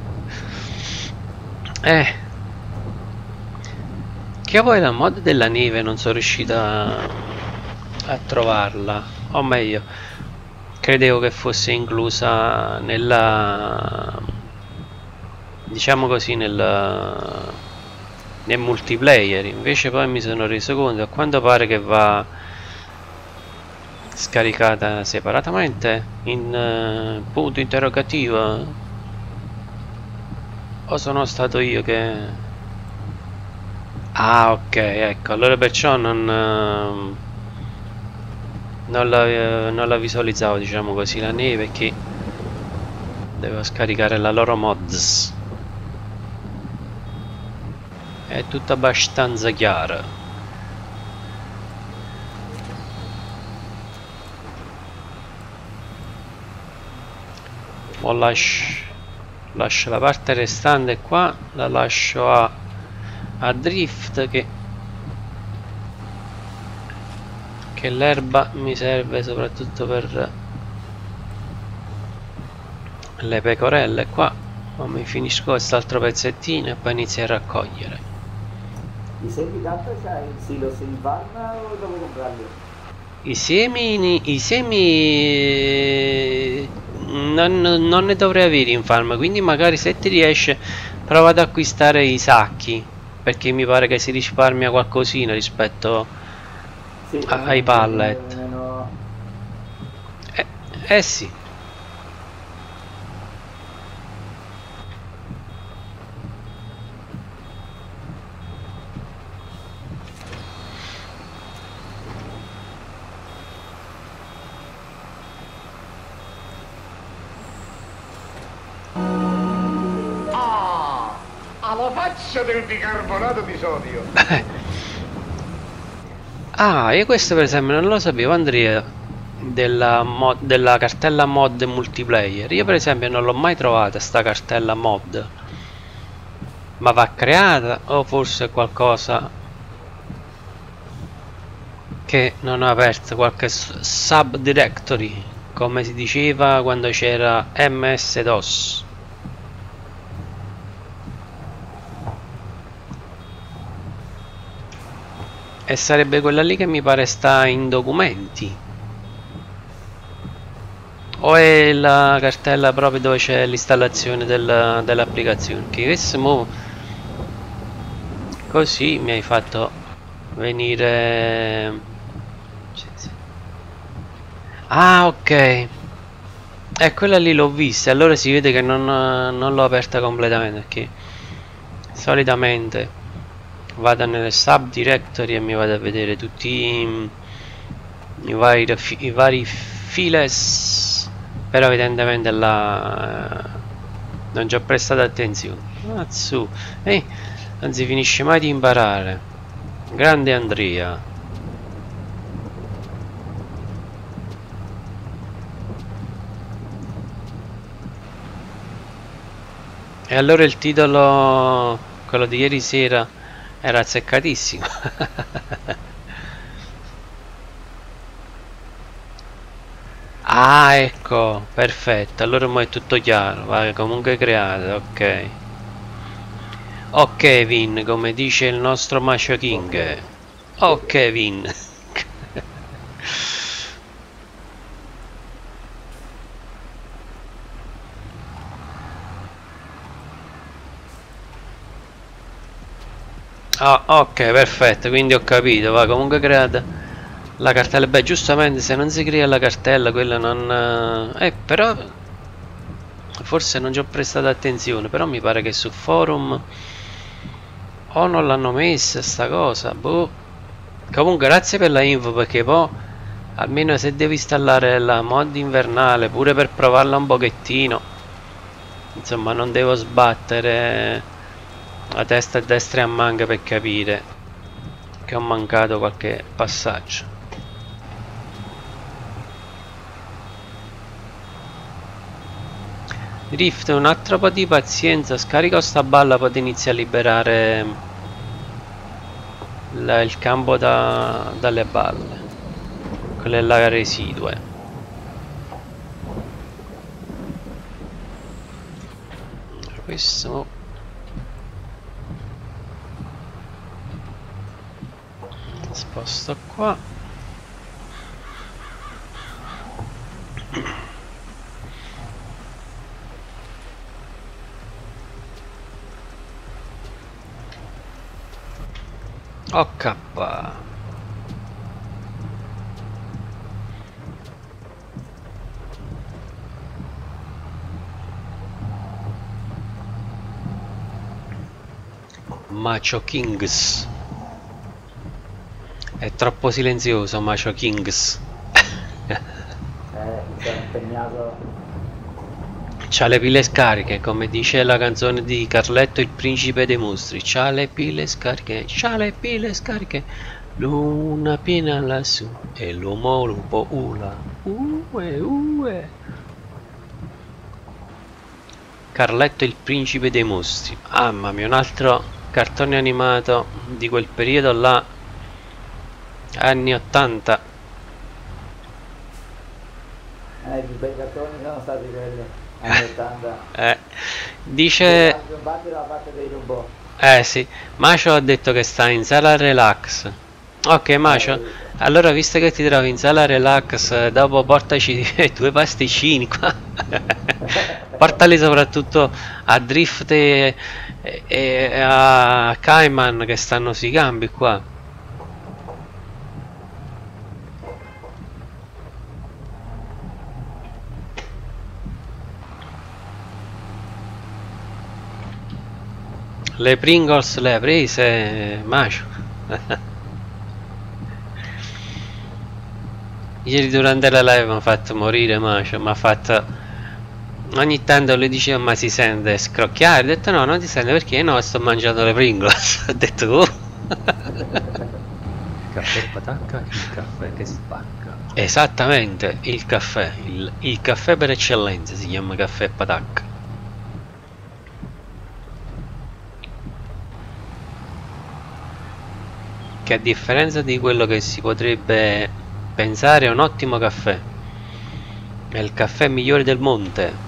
Eh Che poi la mod della neve non sono riuscito a, a trovarla, o meglio, credevo che fosse inclusa nella, diciamo così, nel, nel multiplayer. Invece poi mi sono reso conto, a quanto pare, che va scaricata separatamente in uh, punto interrogativo. O sono stato io che... Ah, ok, ecco, allora perciò non, non, la, non la visualizzavo, diciamo così, la neve, che devo scaricare la loro mods. È tutto abbastanza chiaro. Mo lascio, lascio la parte restante qua, la lascio a a drift, che che l'erba mi serve soprattutto per le pecorelle qua. O mi finisco quest'altro pezzettino e poi inizio a raccogliere. I semi tanto c'hai il silos in farm o devo comprarli? I semi, i semi non, non ne dovrei avere in farm, quindi magari se ti riesce prova ad acquistare i sacchi, perché mi pare che si risparmia qualcosina rispetto Sì, ai pallet. meno... Eh, eh sì. Alla faccia del bicarbonato di sodio. Ah, io questo per esempio non lo sapevo, Andrea, della, mod, della cartella mod multiplayer. Io per esempio non l'ho mai trovata sta cartella mod. Ma va creata o forse qualcosa che non ho aperto, qualche subdirectory, come si diceva quando c'era M S DOS. E sarebbe quella lì che mi pare sta in documenti. O è la cartella proprio dove c'è l'installazione del, dell'applicazione? Che questo mo così mi hai fatto venire. Ah, ok. E quella lì l'ho vista, allora si vede che non, non l'ho aperta completamente, perché solitamente vado nelle subdirectory e mi vado a vedere tutti i, i vari i vari files, però evidentemente là non ci ho prestato attenzione. Mazzu, ehi, non si finisce mai di imparare. Grande Andrea. E allora il titolo, quello di ieri sera, era azzeccatissimo. Ah, ecco, perfetto, allora mo è tutto chiaro, va comunque creato, ok. Ok Vin, come dice il nostro Macho King. Ok Vin. Ah, ok, perfetto, quindi ho capito, va comunque creata la cartella. Beh, giustamente se non si crea la cartella, quella non... Eh, però... Forse non ci ho prestato attenzione, però mi pare che su forum... O non l'hanno messa sta cosa, boh. Comunque grazie per la info, perché poi... Almeno se devo installare la mod invernale, pure per provarla un pochettino, insomma non devo sbattere a testa a destra e a manca per capire che ho mancato qualche passaggio. Rift, un altro po' di pazienza, scarico sta balla, poi inizia a liberare la, il campo da, dalle balle, quelle là residue. Questo sposto qua. Ok. Macho Kings. È troppo silenzioso Macho Kings. Eh, mi sono impegnato. C'ha le pile scariche, come dice la canzone di Carletto il principe dei mostri. C'ha le pile scariche, c'ha le pile scariche. Luna piena lassù e l'uomo lupo ula. Ue, ue. Carletto il principe dei mostri. Mamma mia, un altro cartone animato di quel periodo là, anni ottanta. Eh, i bei cartoni sono stati quelli anni ottanta. Eh, dice... Infatti da parte dei robot. Eh sì, Macio ha detto che sta in sala relax. Ok Macio, allora visto che ti trovi in sala relax, dopo portaci due pasticcini qua. Portali soprattutto a Drift e, e- e a Cayman che stanno sui cambi qua. Le Pringles le hai prese, Macio? Ieri durante la live mi ha fatto morire Macio, mi ha fatto... Ogni tanto lui diceva ma si sente scrocchiare, ho detto no, non ti sente perché no, sto mangiando le Pringles. Ho detto oh. Caffè patacca, il caffè che spacca. Esattamente, il caffè, il, il caffè per eccellenza si chiama caffè patacca. Che a differenza di quello che si potrebbe pensare è un ottimo caffè. È il caffè migliore del monte.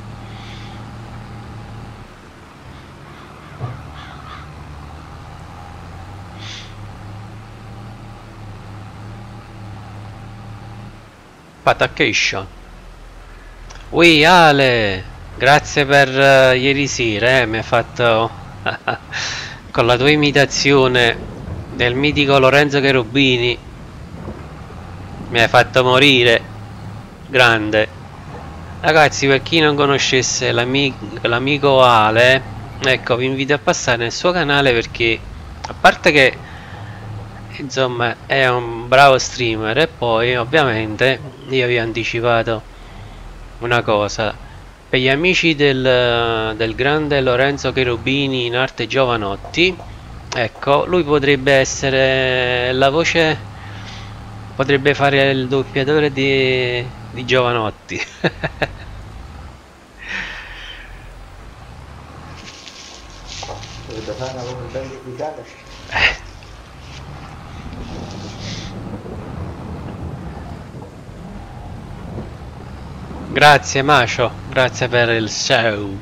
Pataccation. Ui Ale, grazie per uh, ieri sera, eh, mi hai fatto con la tua imitazione del mitico Lorenzo Cherubini, mi hai fatto morire, grande. Ragazzi, per chi non conoscesse l'amico Ale, ecco, vi invito a passare nel suo canale perché, a parte che insomma è un bravo streamer, e poi ovviamente io vi ho anticipato una cosa: per gli amici del, del grande Lorenzo Cherubini in arte Giovanotti, ecco, lui potrebbe essere la voce, potrebbe fare il doppiatore di, di Giovanotti. Dovrebbe fare una cosa ben ufficiale. Grazie Macio, grazie per il show.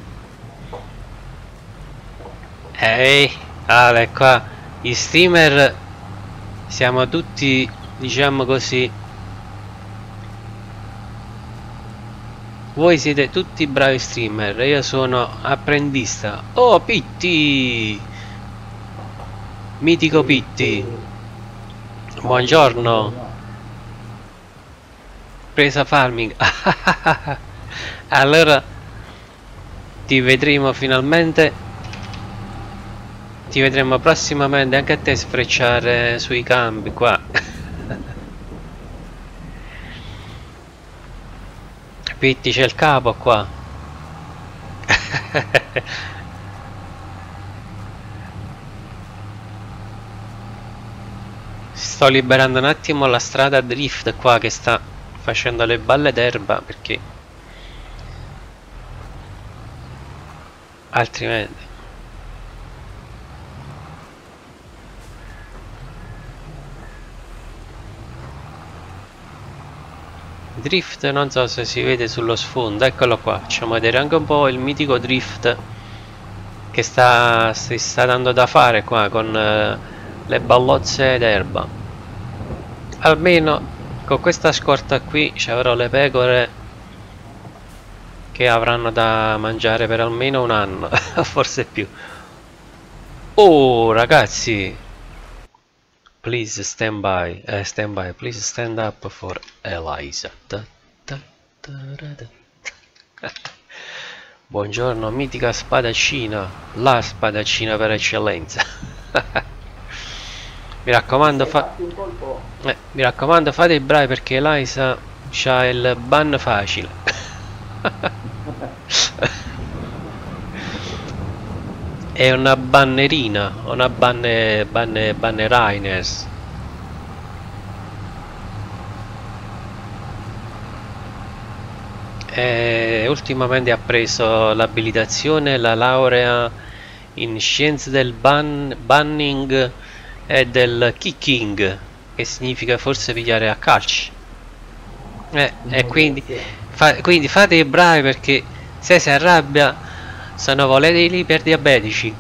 Ehi, Ale, qua gli streamer siamo tutti, diciamo così, voi siete tutti bravi streamer, io sono apprendista. Oh Pitti, mitico Pitti, buongiorno. Presa farming. Allora ti vedremo finalmente, ti vedremo prossimamente anche a te sfrecciare sui cambi qua. Pitti, c'è il capo qua. Sto liberando un attimo la strada drift qua che sta facendo le balle d'erba, perché altrimenti drift non so se si vede sullo sfondo, eccolo qua, facciamo vedere anche un po' il mitico drift che sta, si sta dando da fare qua con uh, le ballozze d'erba. Almeno con questa scorta qui ci avrò le pecore che avranno da mangiare per almeno un anno, forse più. Oh ragazzi, please stand by, eh, stand by, please stand up for Eliza. Da, da, da, da, da. Buongiorno mitica spadaccina, la spadaccina per eccellenza. Mi raccomando, fa... eh, mi raccomando fate i bravi perché Eliza c'ha il ban facile. È una bannerina, una banne, banne, bannerines. E ultimamente ha preso l'abilitazione, la laurea in scienze del ban, banning e del kicking, che significa forse pigliare a calci. Eh, e quindi, fa, quindi fate i bravi, perché se si arrabbia sono volatili per diabetici.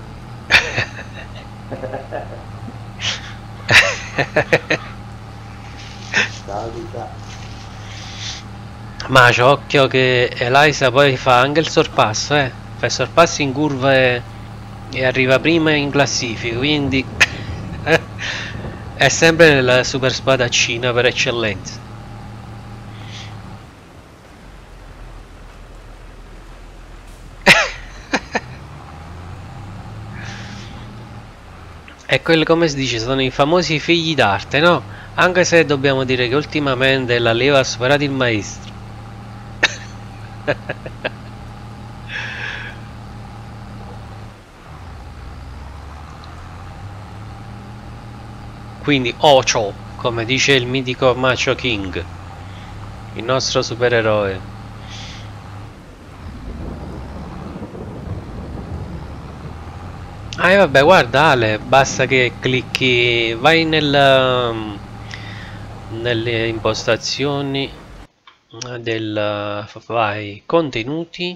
Ma c'è occhio che Elisa poi fa anche il sorpasso, eh. Fa il sorpasso in curva e, e arriva prima in classifica, quindi è sempre nella super spadaccina per eccellenza. E quello, come si dice, sono i famosi figli d'arte, no? Anche se dobbiamo dire che ultimamente la leva ha superato il maestro. Quindi Ocho, come dice il mitico Macho King, il nostro supereroe. Ah, e vabbè, guarda Ale, basta che clicchi, vai nel, nelle impostazioni del, vai contenuti,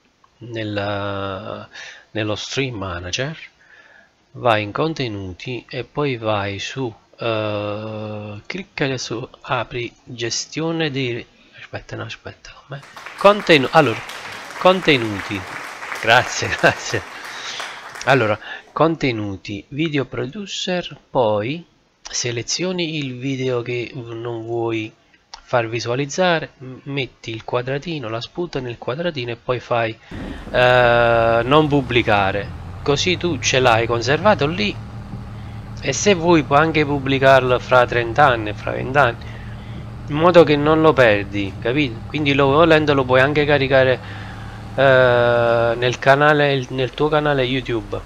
nel, nello stream manager, vai in contenuti e poi vai su, uh, clicca su apri gestione dei, aspetta no aspetta come contenuti, allora contenuti, grazie grazie allora contenuti, video producer, poi selezioni il video che non vuoi far visualizzare, metti il quadratino, la spunta nel quadratino e poi fai uh, non pubblicare, così tu ce l'hai conservato lì e se vuoi puoi anche pubblicarlo fra trenta anni, fra venti anni, in modo che non lo perdi, capito? Quindi lo volendo lo puoi anche caricare uh, nel canale, nel tuo canale YouTube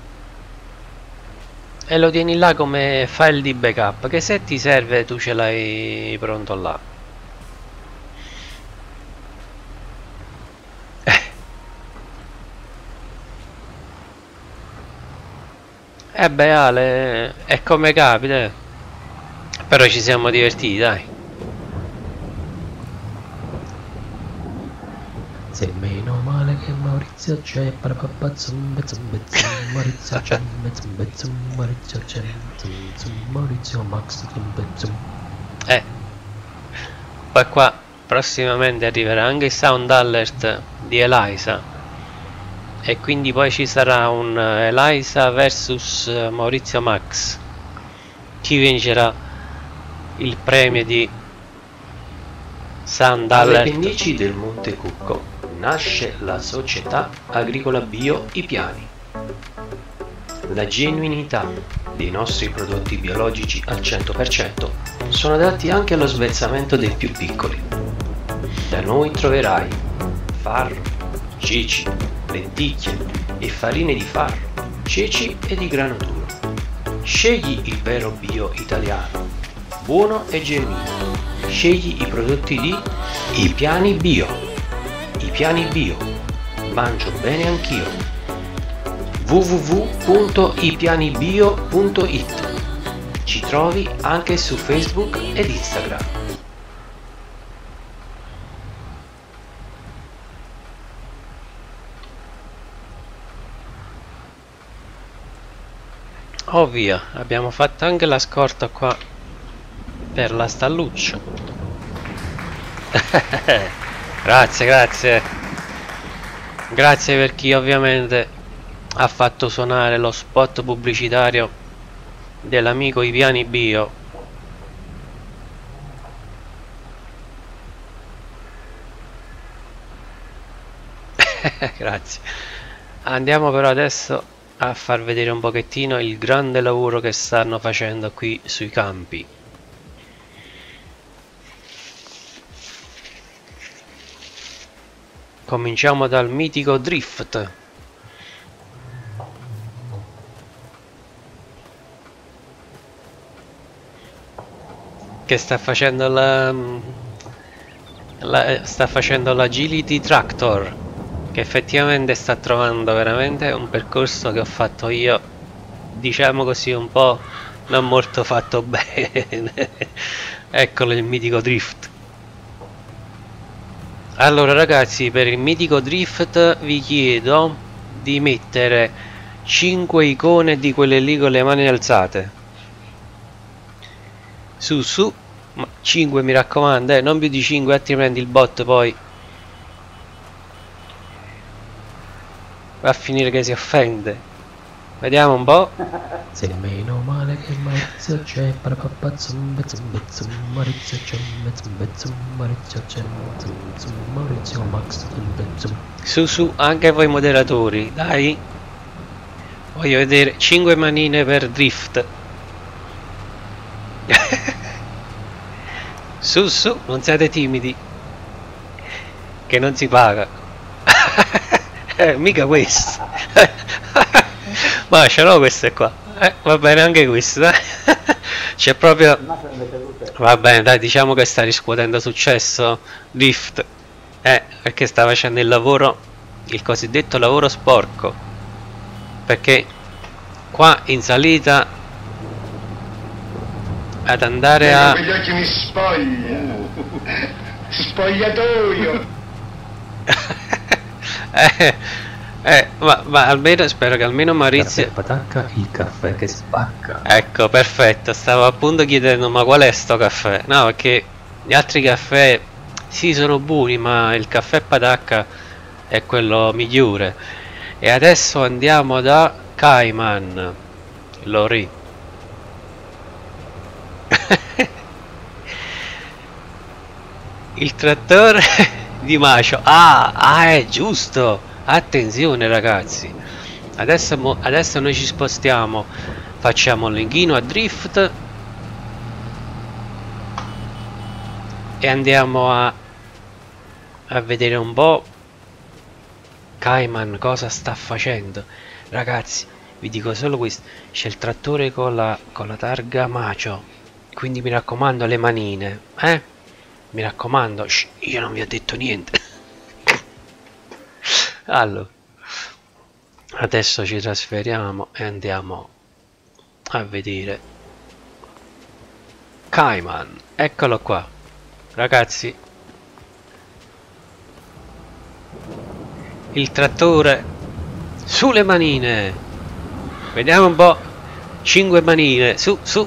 e lo tieni là come file di backup, che se ti serve tu ce l'hai pronto là. Eh beh Ale, è come capita, però ci siamo divertiti, dai. Se meno male che Maurizio c'è, Maurizio c'è, Maurizio c'è, Maurizio Max. Eh, poi qua prossimamente arriverà anche il sound alert di Elisa. E quindi poi ci sarà un Elisa versus Maurizio Max. Chi vincerà il premio di Sound Alert? Alle pendici del Monte Cucco nasce la società agricola bio I Piani. La genuinità dei nostri prodotti biologici al cento per cento sono adatti anche allo svezzamento dei più piccoli. Da noi troverai farro, ceci, lenticchie e farine di farro, ceci e di grano duro. Scegli il vero bio italiano, buono e genuino. Scegli i prodotti di I Piani Bio. I Piani Bio. Mangio bene anch'io. w w w punto i piani bio punto it. Ci trovi anche su Facebook ed Instagram. Oh via, abbiamo fatto anche la scorta qua per la stalluccia. Grazie, grazie. Grazie per chi ovviamente ha fatto suonare lo spot pubblicitario dell'amico I Piani Bio. Grazie. Andiamo però adesso a far vedere un pochettino il grande lavoro che stanno facendo qui sui campi. Cominciamo dal mitico Drift, che sta facendo la, la sta facendo l'Agility Tractor, che effettivamente sta trovando veramente un percorso che ho fatto io, diciamo così, un po' non molto fatto bene. Eccolo il mitico Drift. Allora ragazzi, per il mitico drift vi chiedo di mettere cinque icone di quelle lì con le mani alzate. Su su, ma cinque mi raccomando, eh, non più di cinque, altrimenti il bot poi va a finire che si offende. Vediamo un po'. Se meno male che Maurizio c'è, parapapà zumba zumba zumba, Maurizio c'è, zumba zumba, Maurizio c'è, zumba zumba, Maurizio Max zumba zumba. Su su, anche voi moderatori, dai. Voglio vedere cinque manine per drift. Su su, non siate timidi, che non si paga. eh, mica questo. Ma ce l'ho queste qua. Eh, va bene anche questa. C'è proprio. Va bene, dai, diciamo che sta riscuotendo successo Drift. Eh, perché sta facendo il lavoro, il cosiddetto lavoro sporco. Perché qua in salita ad andare a. Con gli occhi mi spoglia. Spogliatoio. eh. Eh, ma, ma almeno spero che almeno Maurizio. Caffè patacca, il caffè che spacca. Ecco, perfetto, stavo appunto chiedendo ma qual è sto caffè? No, perché gli altri caffè sì sono buoni, ma il caffè patacca è quello migliore. E adesso andiamo da Cayman Lori. Il trattore di Macio. Ah, ah, è giusto. Attenzione ragazzi, adesso, mo, adesso noi ci spostiamo, facciamo l'inchino a drift e andiamo a, a vedere un po' Cayman cosa sta facendo. Ragazzi, vi dico solo questo, c'è il trattore con la, con la targa Macio, quindi mi raccomando le manine, eh? Mi raccomando, shh, io non vi ho detto niente. Allora, adesso ci trasferiamo e andiamo a vedere Cayman. Eccolo qua, ragazzi, il trattore sulle manine. Vediamo un po', cinque manine, su su.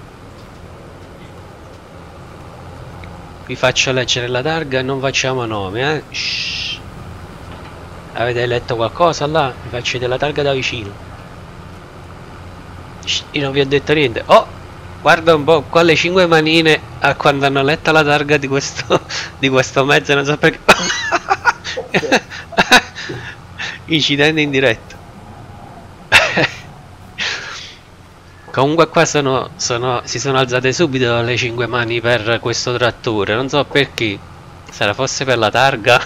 Vi faccio leggere la targa e non facciamo nome, eh. Shhh. Avete letto qualcosa là? Vi faccio vedere la targa da vicino. Shhh, io non vi ho detto niente. Oh, guarda un po', qua le cinque manine a quando hanno letto la targa di questo di questo mezzo, non so perché. Incidente in diretta. Comunque qua sono, sono, si sono alzate subito le cinque mani per questo trattore, non so perché. Sarà forse per la targa?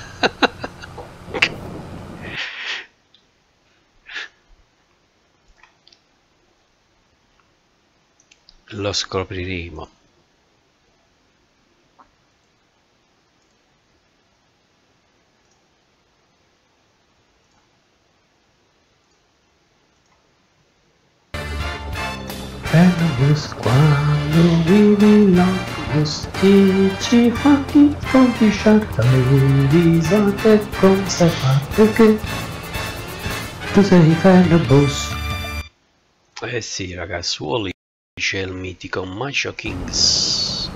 Lo scopriremo. Fernabus quando vivi l'autobus ti ci fa chi conquisciata le risate con sé fatto che tu sei Fernabus. Eh sì ragazzuoli, c'è il mitico Macho Kings.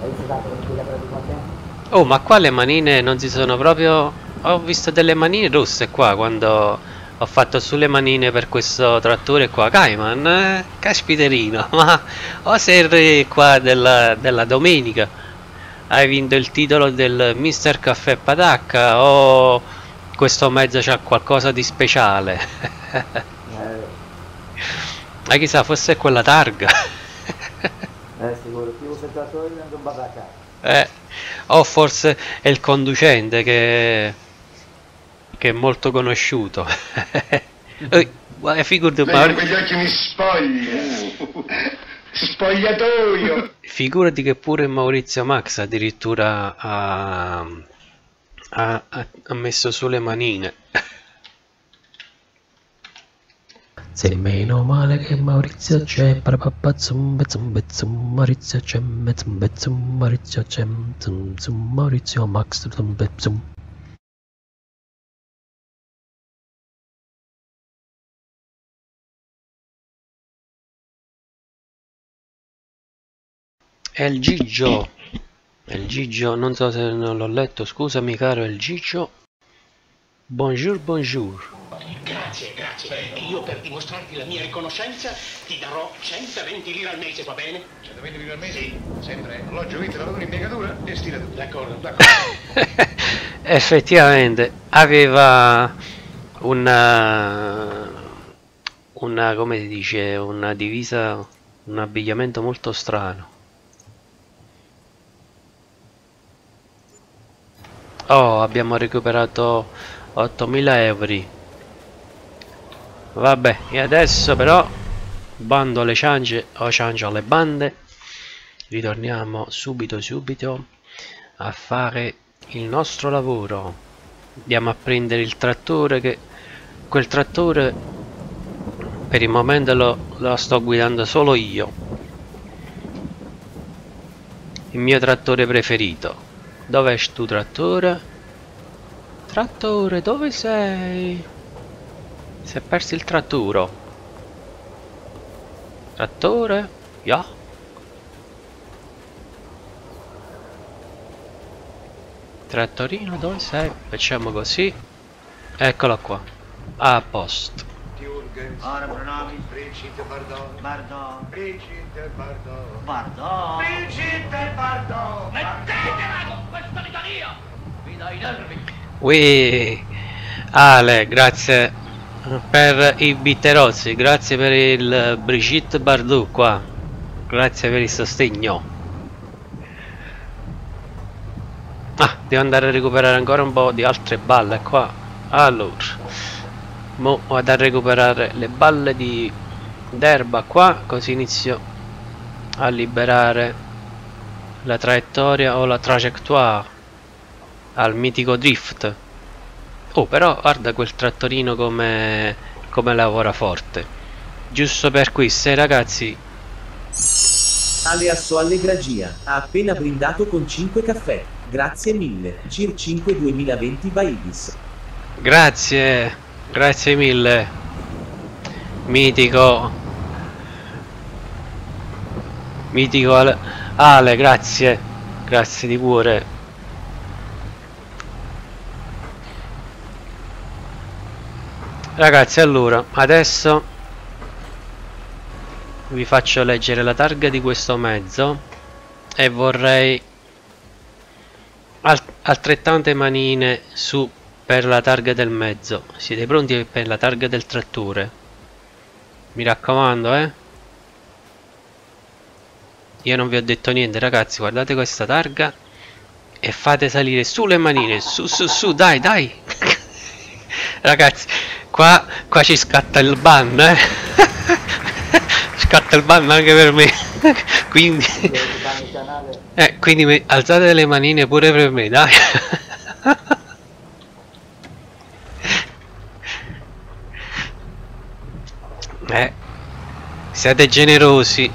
Oh, ma qua le manine non si sono proprio. Ho visto delle manine rosse qua quando ho fatto sulle manine per questo trattore qua. Cayman, eh? Caspiterino, ma o sei il re qua della, della domenica, hai vinto il titolo del mister Caffè Patacca, o questo mezzo c'ha qualcosa di speciale? Ma chissà, forse è quella targa. Eh sicuro, più usa il trattore diventa un patacca. Eh, o forse è il conducente che, che è molto conosciuto. eh, figurati, Lei con gli occhi mi spoglia. Spogliatoio. Figurati che pure Maurizio Max addirittura ha, ha, ha messo sulle manine. Se meno male che Maurizio c'è, parapapà zumba zumba zumba, Maurizio c'è, zumba zumba, Maurizio c'è, zum zum Maurizio Max zumba zum. È il Gigio. È il Gigio, non so se non l'ho letto, scusami caro, è il Gigio. Bonjour, bonjour. Grazie, grazie. E io per dimostrarti la mia riconoscenza ti darò centoventi lire al mese, va bene? centoventi lire al mese? Sì. Sempre alloggio, vitto, lavoro, impiegatura e stiratura. D'accordo, d'accordo. Effettivamente aveva una, una, come si dice, una divisa, un abbigliamento molto strano. Oh, abbiamo recuperato ottomila euro. Vabbè, e adesso però bando alle ciance o ciance alle bande. Ritorniamo subito subito a fare il nostro lavoro. Andiamo a prendere il trattore, che quel trattore per il momento lo, lo sto guidando solo io, il mio trattore preferito. Dov'è stu trattore? Trattore, dove sei? Si è perso il tratturo. Trattore? Ya. Trattorino, dove sei? Facciamo così. Eccolo qua. A posto. Ora pronomi. Brigitte Bardot. Bardot. Brigitte Bardot. Bardot. Brigitte Bardot. Mettetela con questa litania! Vi dai nervi! Ui, Ale, grazie per i bitterozzi, grazie per il Brigitte Bardot qua, grazie per il sostegno. Ah, devo andare a recuperare ancora un po' di altre balle qua. Allora, mo vado a recuperare le balle di d'erba qua, così inizio a liberare la traiettoria o la trajectoire al mitico drift. Oh, però guarda quel trattorino come come lavora forte. Giusto per questo, ragazzi. Aleasso Allegragia ha appena brindato con cinque caffè. Grazie mille. C I R cinque duemilaventi by Ibis. Grazie, grazie mille. Mitico. Mitico Ale, Ale, grazie. Grazie di cuore. Ragazzi, allora, adesso vi faccio leggere la targa di questo mezzo e vorrei alt altrettante manine su per la targa del mezzo. Siete pronti per la targa del trattore? Mi raccomando, eh? Io non vi ho detto niente, ragazzi, guardate questa targa e fate salire su le manine, su su su, dai dai. Ragazzi, qua, qua ci scatta il ban, eh? Scatta il ban anche per me. Quindi eh, quindi me, alzate le manine pure per me, dai. Eh, siete generosi.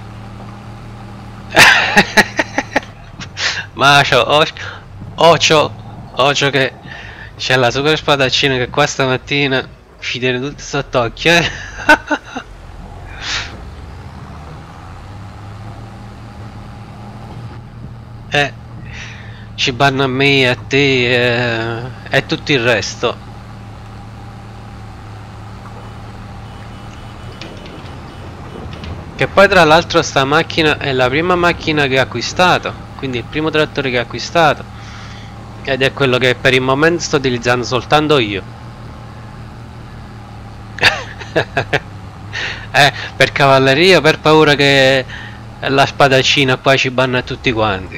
Macio, ocio, ocio che c'è la super spadaccina che qua stamattina ci tiene tutti sott'occhio, eh. Eh, ci banno a me, a te eh, e tutto il resto. Che poi tra l'altro sta macchina è la prima macchina che ho acquistato, quindi il primo trattore che ho acquistato, ed è quello che per il momento sto utilizzando soltanto io. Eh, per cavalleria, per paura che la spadaccina qua ci banna tutti quanti.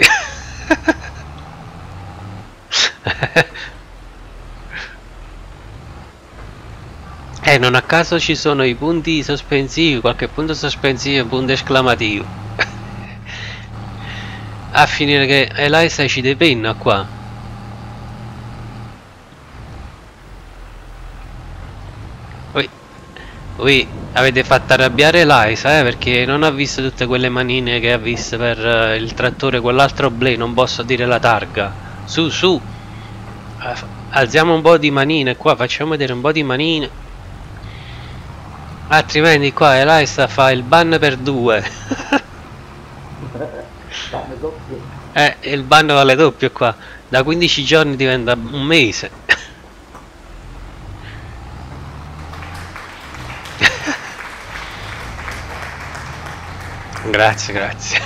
Eh, non a caso ci sono i punti sospensivi, qualche punto sospensivo e punto esclamativo. A finire che Eliza ci depenna qua. Ui, ui, avete fatto arrabbiare Eliza, eh, perché non ha visto tutte quelle manine che ha visto per uh, il trattore, quell'altro blé, non posso dire la targa. Su, su, alziamo un po' di manine qua, facciamo vedere un po' di manine. Altrimenti qua Eliza fa il ban per due. Danno doppio. Eh, il banno vale doppio qua. Da quindici giorni diventa un mese. Grazie, grazie.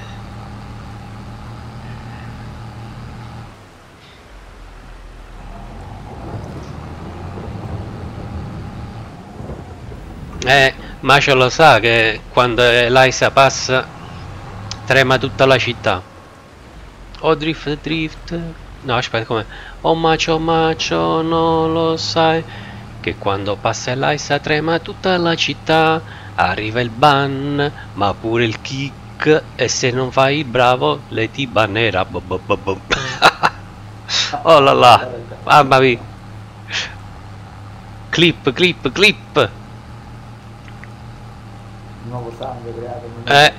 Eh, Macio lo sa che quando Eliza passa trema tutta la città. Oh drift drift. No, aspetta, come? Oh Macio Macio, non lo sai che quando passa Eliza trema tutta la città. Arriva il ban, ma pure il kick, e se non fai il bravo le ti bannerà. Bo bo bo bo. Oh là là, mamma mia. Clip, clip, clip. Nuovo sangue creato. Eh.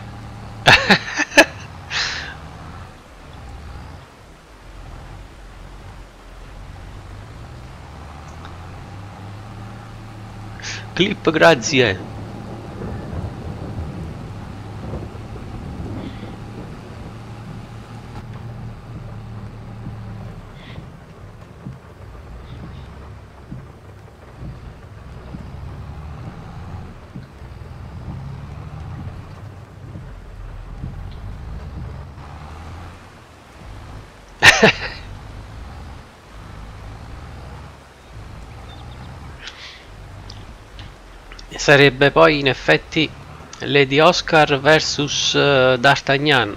Clip, grazie. Sarebbe poi in effetti Lady Oscar versus uh, D'Artagnan.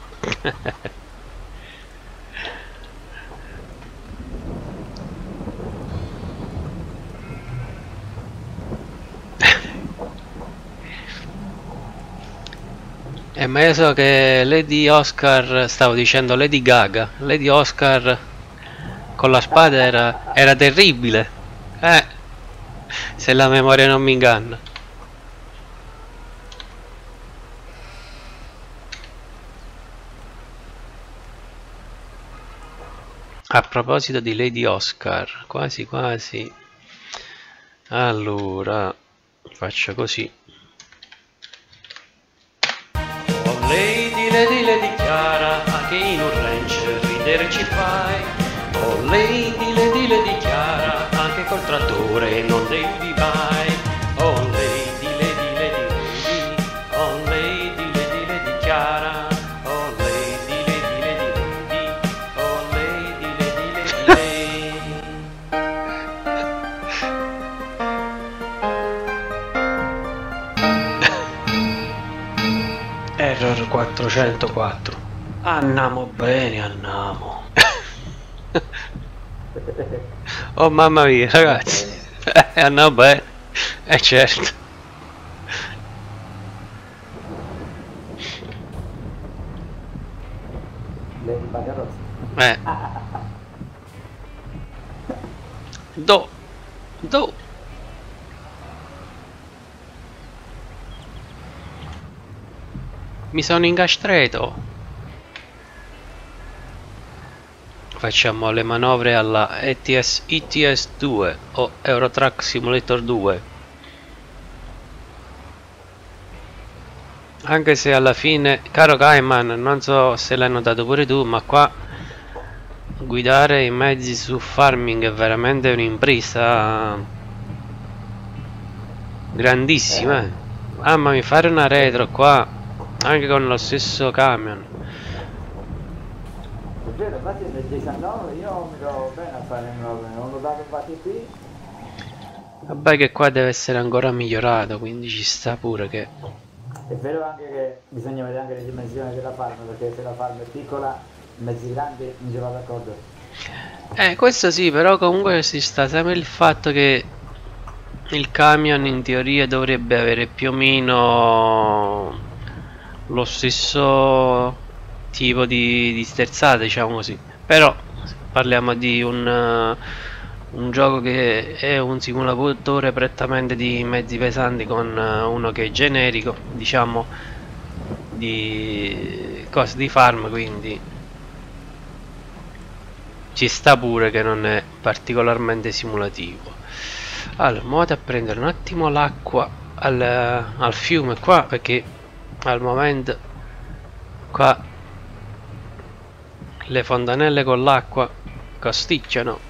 Eh, ma io so che Lady Oscar, stavo dicendo Lady Gaga, Lady Oscar con la spada era, era terribile. Eh. Se la memoria non mi inganna. A proposito di Lady Oscar, quasi quasi. Allora, faccio così. Oh Lady, Lady, Lady Chiara, anche in un ranch ridere ci fai. Oh Lady, Lady, Lady Chiara, anche col trattore non devi mai. Oh Lady, Lady, Lady, Lady, oh Lady, Lady, Lady Chiara, oh Lady, Lady, Lady, Lady, oh Lady, Lady, Lady, Lady. Error quattrocentoquattro. Andiamo bene, andiamo. Oh mamma mia, ragazzi. Eh, andiamo bene. Eh certo. Eh. Do. Do. Mi sono incastrato. Facciamo le manovre alla E T S E T S due o Euro Truck Simulator due. Anche se alla fine, caro Cayman, non so se l'hai notato pure tu, ma qua guidare i mezzi su farming è veramente un'impresa grandissima. Eh. Mamma mia, fare una retro qua anche con lo stesso camion. Infatti nel diciannove io mi trovo bene a fare nuove, ho notato infatti qui. Vabbè che qua deve essere ancora migliorato, quindi ci sta pure che... È vero anche che bisogna vedere anche le dimensioni della farm, perché se la farm è piccola, mezzi grandi non ci va d'accordo. Eh, questo sì, però comunque si sta sempre il fatto che il camion in teoria dovrebbe avere più o meno lo stesso tipo di, di sterzate, diciamo così. Però parliamo di un, uh, un gioco che è un simulatore prettamente di mezzi pesanti, con uh, uno che è generico, diciamo, di cose di farm, quindi ci sta pure che non è particolarmente simulativo. Allora, vado a prendere un attimo l'acqua al, al fiume qua, perché al momento qua le fontanelle con l'acqua costicchiano.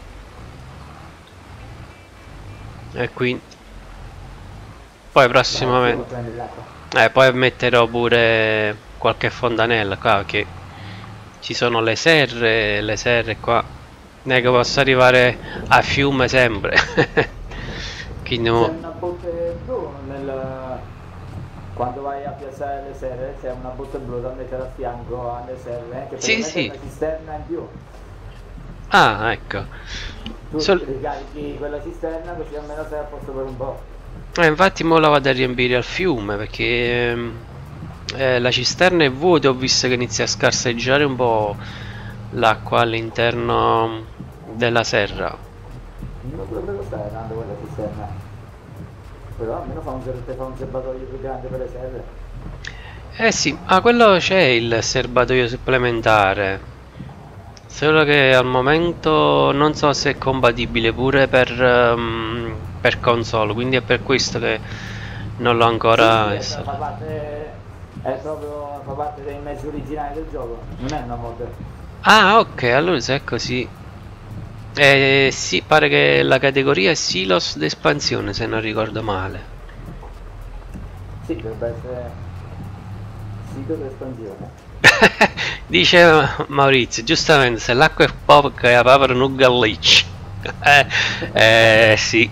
E qui poi prossimamente eh, poi metterò pure qualche fontanella qua, che ci sono le serre, le serre qua, non è che posso arrivare a fiume sempre. Quindi no. C'è una botte blu nel... quando vai a piazzare le serre, c'è una botte blu da mettere a fianco alle serre, eh, che sì, per sì. una cisterna in più. Ah, ecco. Tu Sol... ricarichi quella cisterna così almeno sei a posto per un po'. Eh, infatti mo la vado a riempire al fiume, perché ehm, eh, la cisterna è vuota, ho visto che inizia a scarseggiare un po' l'acqua all'interno della serra. Non dovrebbe costare tanto quella cisterna, però almeno fa un, fa un serbatoio più grande per le serre. Eh sì, ah, quello c'è il serbatoio supplementare, solo che al momento non so se è compatibile pure per, um, per console, quindi è per questo che non l'ho ancora sì, sì, fa parte, è proprio, fa parte dei mezzi originali del gioco, non è una mod. Ah, ok, allora se è così. Eh sì, pare che la categoria è Silos d'espansione, se non ricordo male. Sì, dovrebbe essere Silos d'espansione. Dice Maurizio, giustamente, se l'acqua è poca la papera non galliccia. eh, eh sì.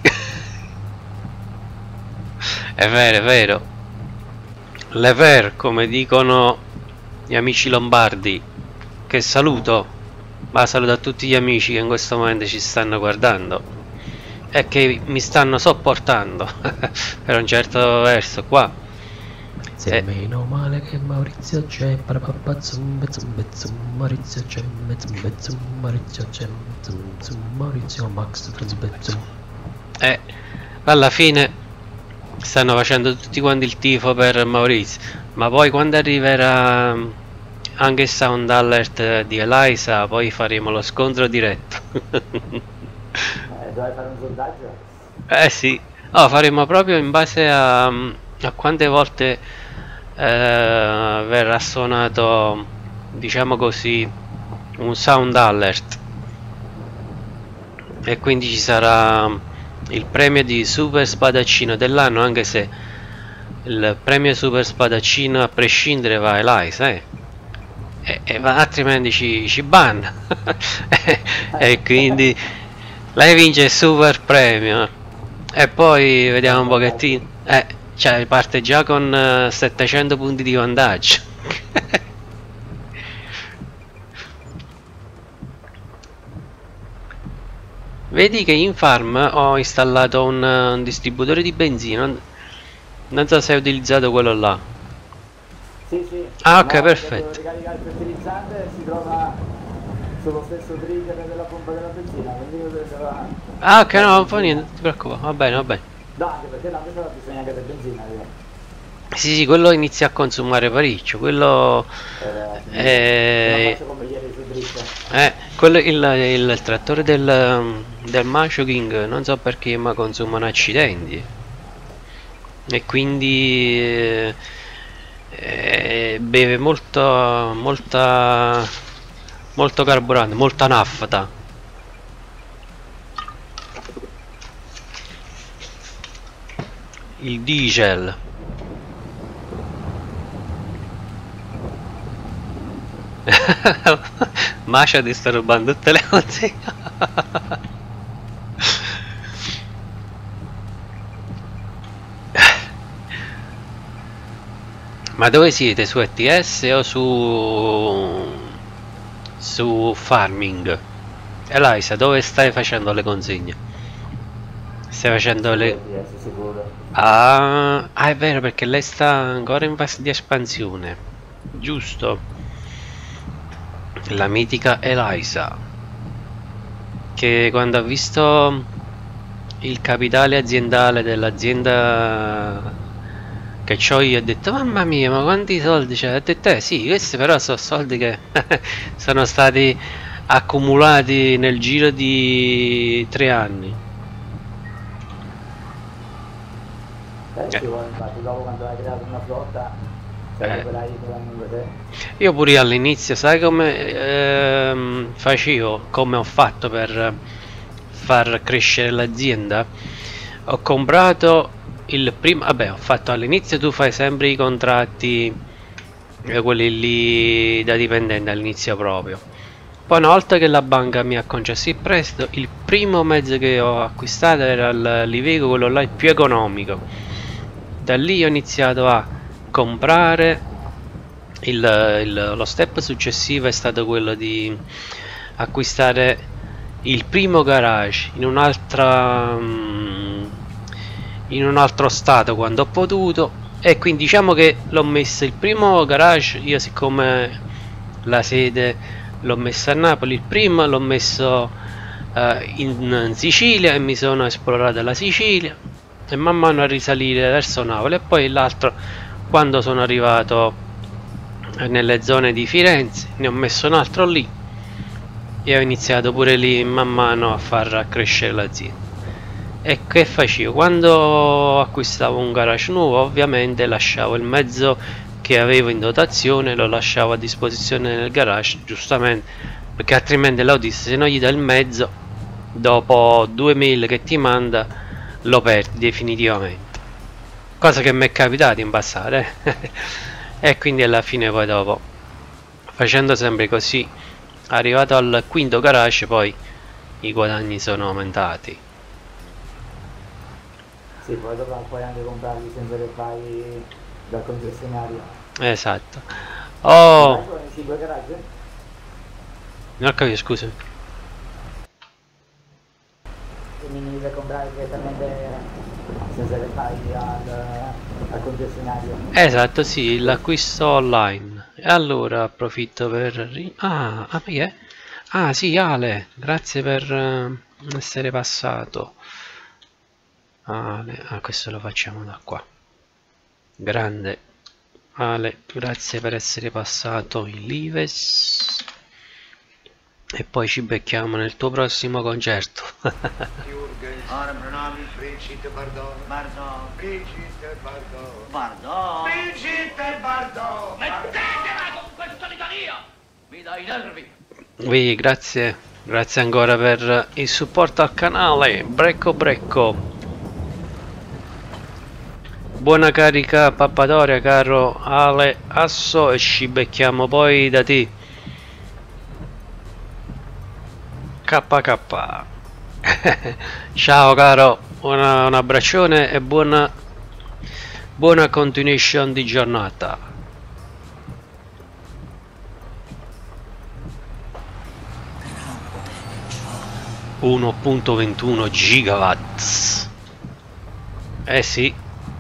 È vero, è vero. Lever, come dicono gli amici lombardi, che saluto. Ma saluto a tutti gli amici che in questo momento ci stanno guardando e che mi stanno sopportando per un certo verso qua. Se meno male che Maurizio c'è, Maurizio c'è, Maurizio c'è, Maurizio Max, e alla fine stanno facendo tutti quanti il tifo per Maurizio, ma poi quando arriverà anche Sound Alert di Elisa, poi faremo lo scontro diretto. eh, dovrai fare un sondaggio? Eh sì, oh, faremo proprio in base a, a quante volte eh, verrà suonato, diciamo così, un Sound Alert, e quindi ci sarà il premio di Super Spadaccino dell'anno, anche se il premio Super Spadaccino a prescindere va a Elisa, eh. E, e altrimenti ci, ci banna. E quindi lei vince il super premio e poi vediamo un pochettino, eh, cioè parte già con uh, settecento punti di vantaggio. Vedi che in farm ho installato un, un distributore di benzina, non so se hai utilizzato quello là. Sì, sì. Ah, ok, no, perfetto. Ricaricare il fertilizzante si trova sullo stesso trigger della pompa della benzina, quindi doveva... Ah, ok, no, non fa niente, non ti preoccupare, va bene, va bene. No, anche perché là invece bisogna anche per benzina, direi. Sì, sì, quello inizia a consumare parecchio, quello... Eh, non faccio come ieri su dritto. Eh, quello, il, il, il trattore del, del Macho King, non so perché, ma consumano accidenti. E quindi... Eh, Eh, beve molto molta molto carburante, molta nafta. Il diesel. Masha ti sta rubando tutte le consegne. Ma dove siete? Su E T S o su su farming? Elisa, dove stai facendo le consegne? Stai facendo le... Ah, ah, è vero, perché lei sta ancora in fase di espansione, giusto? La mitica Elisa, che quando ha visto il capitale aziendale dell'azienda che c'ho io, ho detto mamma mia, ma quanti soldi c'è? Ho detto eh sì, questi però sono soldi che sono stati accumulati nel giro di tre anni. Eh, ci vuole, infatti, dopo quando hai creato una flotta Cioè, Eh. operai che vanno te. Io pure all'inizio, sai come ehm, facevo, come ho fatto per far crescere l'azienda? Ho comprato il primo, vabbè, ho fatto all'inizio, tu fai sempre i contratti, eh, quelli lì da dipendente all'inizio proprio. Poi una volta che la banca mi ha concesso il prestito, il primo mezzo che ho acquistato era il Liveco, quello là il più economico. Da lì ho iniziato a comprare. Il, il- lo step successivo è stato quello di acquistare il primo garage in un'altra mm, in un altro stato quando ho potuto, e quindi diciamo che l'ho messo il primo garage, io siccome la sede l'ho messa a Napoli, il primo l'ho messo eh, in, in Sicilia, e mi sono esplorato la Sicilia e man mano a risalire verso Napoli, e poi l'altro quando sono arrivato nelle zone di Firenze ne ho messo un altro lì, e ho iniziato pure lì man mano a far crescere l'azienda. E che facevo? Quando acquistavo un garage nuovo, ovviamente lasciavo il mezzo che avevo in dotazione, lo lasciavo a disposizione nel garage, giustamente, perché altrimenti l'autista, se non gli dà il mezzo, dopo due mail che ti manda lo perdi definitivamente, cosa che mi è capitato in passato, eh? E quindi alla fine poi dopo, facendo sempre così, arrivato al quinto garage, poi i guadagni sono aumentati. Sì, poi dopo puoi anche comprarli senza che vai dal concessionario. Esatto. Oh, Vai con i cinque garage? non ho capito, scusa. E mi devi comprare direttamente senza che vai al, al concessionario. Esatto, sì, l'acquisto online. E allora approfitto per... ri- Ah, ah, chi è? Ah, sì, Ale, grazie per eh, essere passato. Ale, ah, questo lo facciamo da qua. Grande Ale, grazie per essere passato in Lives. E poi ci becchiamo nel tuo prossimo concerto. Ora pronomi Brigitte Bardot. Pardon, Brigitte Bardot. pardon. Brigitte Bardot. Mettetela con questa litania! Mi dai i nervi! Vi grazie, grazie ancora per il supporto al canale. Brecco brecco. Buona carica pappatoria caro Ale Asso, e ci becchiamo poi da te. K K. Ciao caro, una, un abbraccione e buona buona continuation di giornata. uno virgola ventuno gigawatts. Eh sì.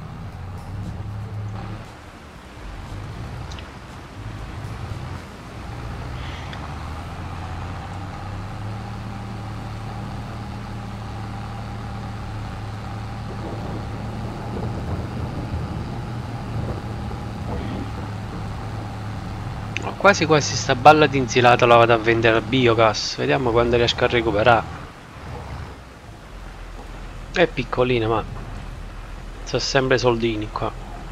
Quasi quasi sta balla di insilata la vado a vendere al biogas. Vediamo quando riesco a recuperare. È piccolina, ma sono sempre soldini qua.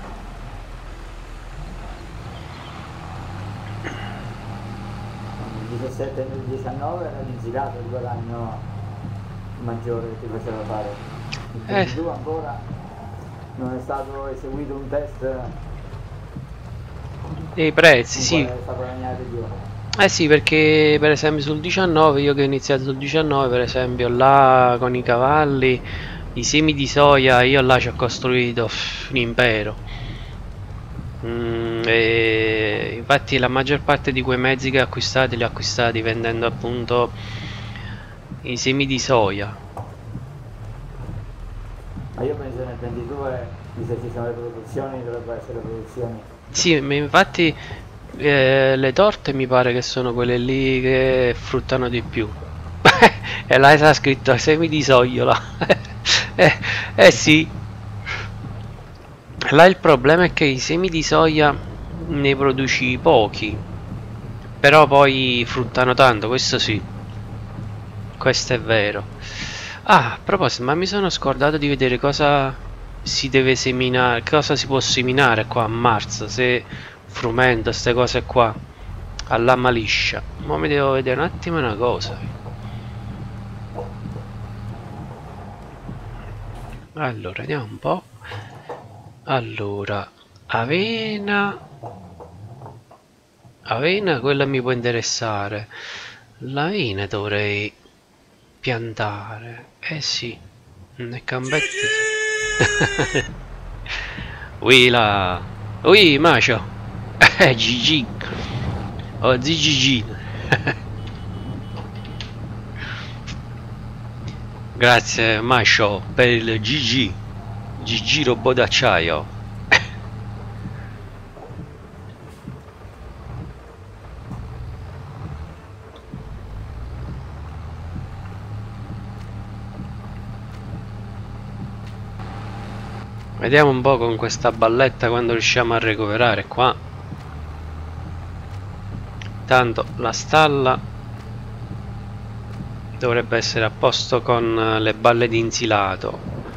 Il diciassette e il diciannove era l'insilato il guadagno maggiore che ti faceva fare. Il Eh. ventidue ancora non è stato eseguito un test E i prezzi, in sì. quale fa guadagnare di più. Eh sì, perché per esempio sul diciannove, io che ho iniziato sul diciannove, per esempio là con i cavalli, i semi di soia, io là ci ho costruito pff, un impero. Mm, e infatti la maggior parte di quei mezzi che ho acquistati li ho acquistati vendendo appunto i semi di soia. Ma io penso nel ventidue, se ci sono le produzioni, dovrebbero essere le produzioni. Sì, ma infatti eh, le torte mi pare che sono quelle lì che fruttano di più. E là sta scritto semi di soia. eh, eh sì. Là il problema è che i semi di soia ne produci pochi, però poi fruttano tanto, questo sì. Questo è vero. Ah, a proposito, ma mi sono scordato di vedere cosa si deve seminare, cosa si può seminare qua a marzo, se frumento, queste cose qua alla maliscia. Ma mi devo vedere un attimo una cosa. Allora, vediamo un po'. Allora, avena. Avena, quella mi può interessare. L'avena dovrei piantare. Eh sì. Ne cambette. Ui là. Ui, macio. Eh, Gigi. Oh, Gigi. Grazie, macio, per il Gigi. Gigi robot d'acciaio. Vediamo un po' con questa balletta quando riusciamo a recuperare qua. Tanto la stalla dovrebbe essere a posto con le balle di insilato,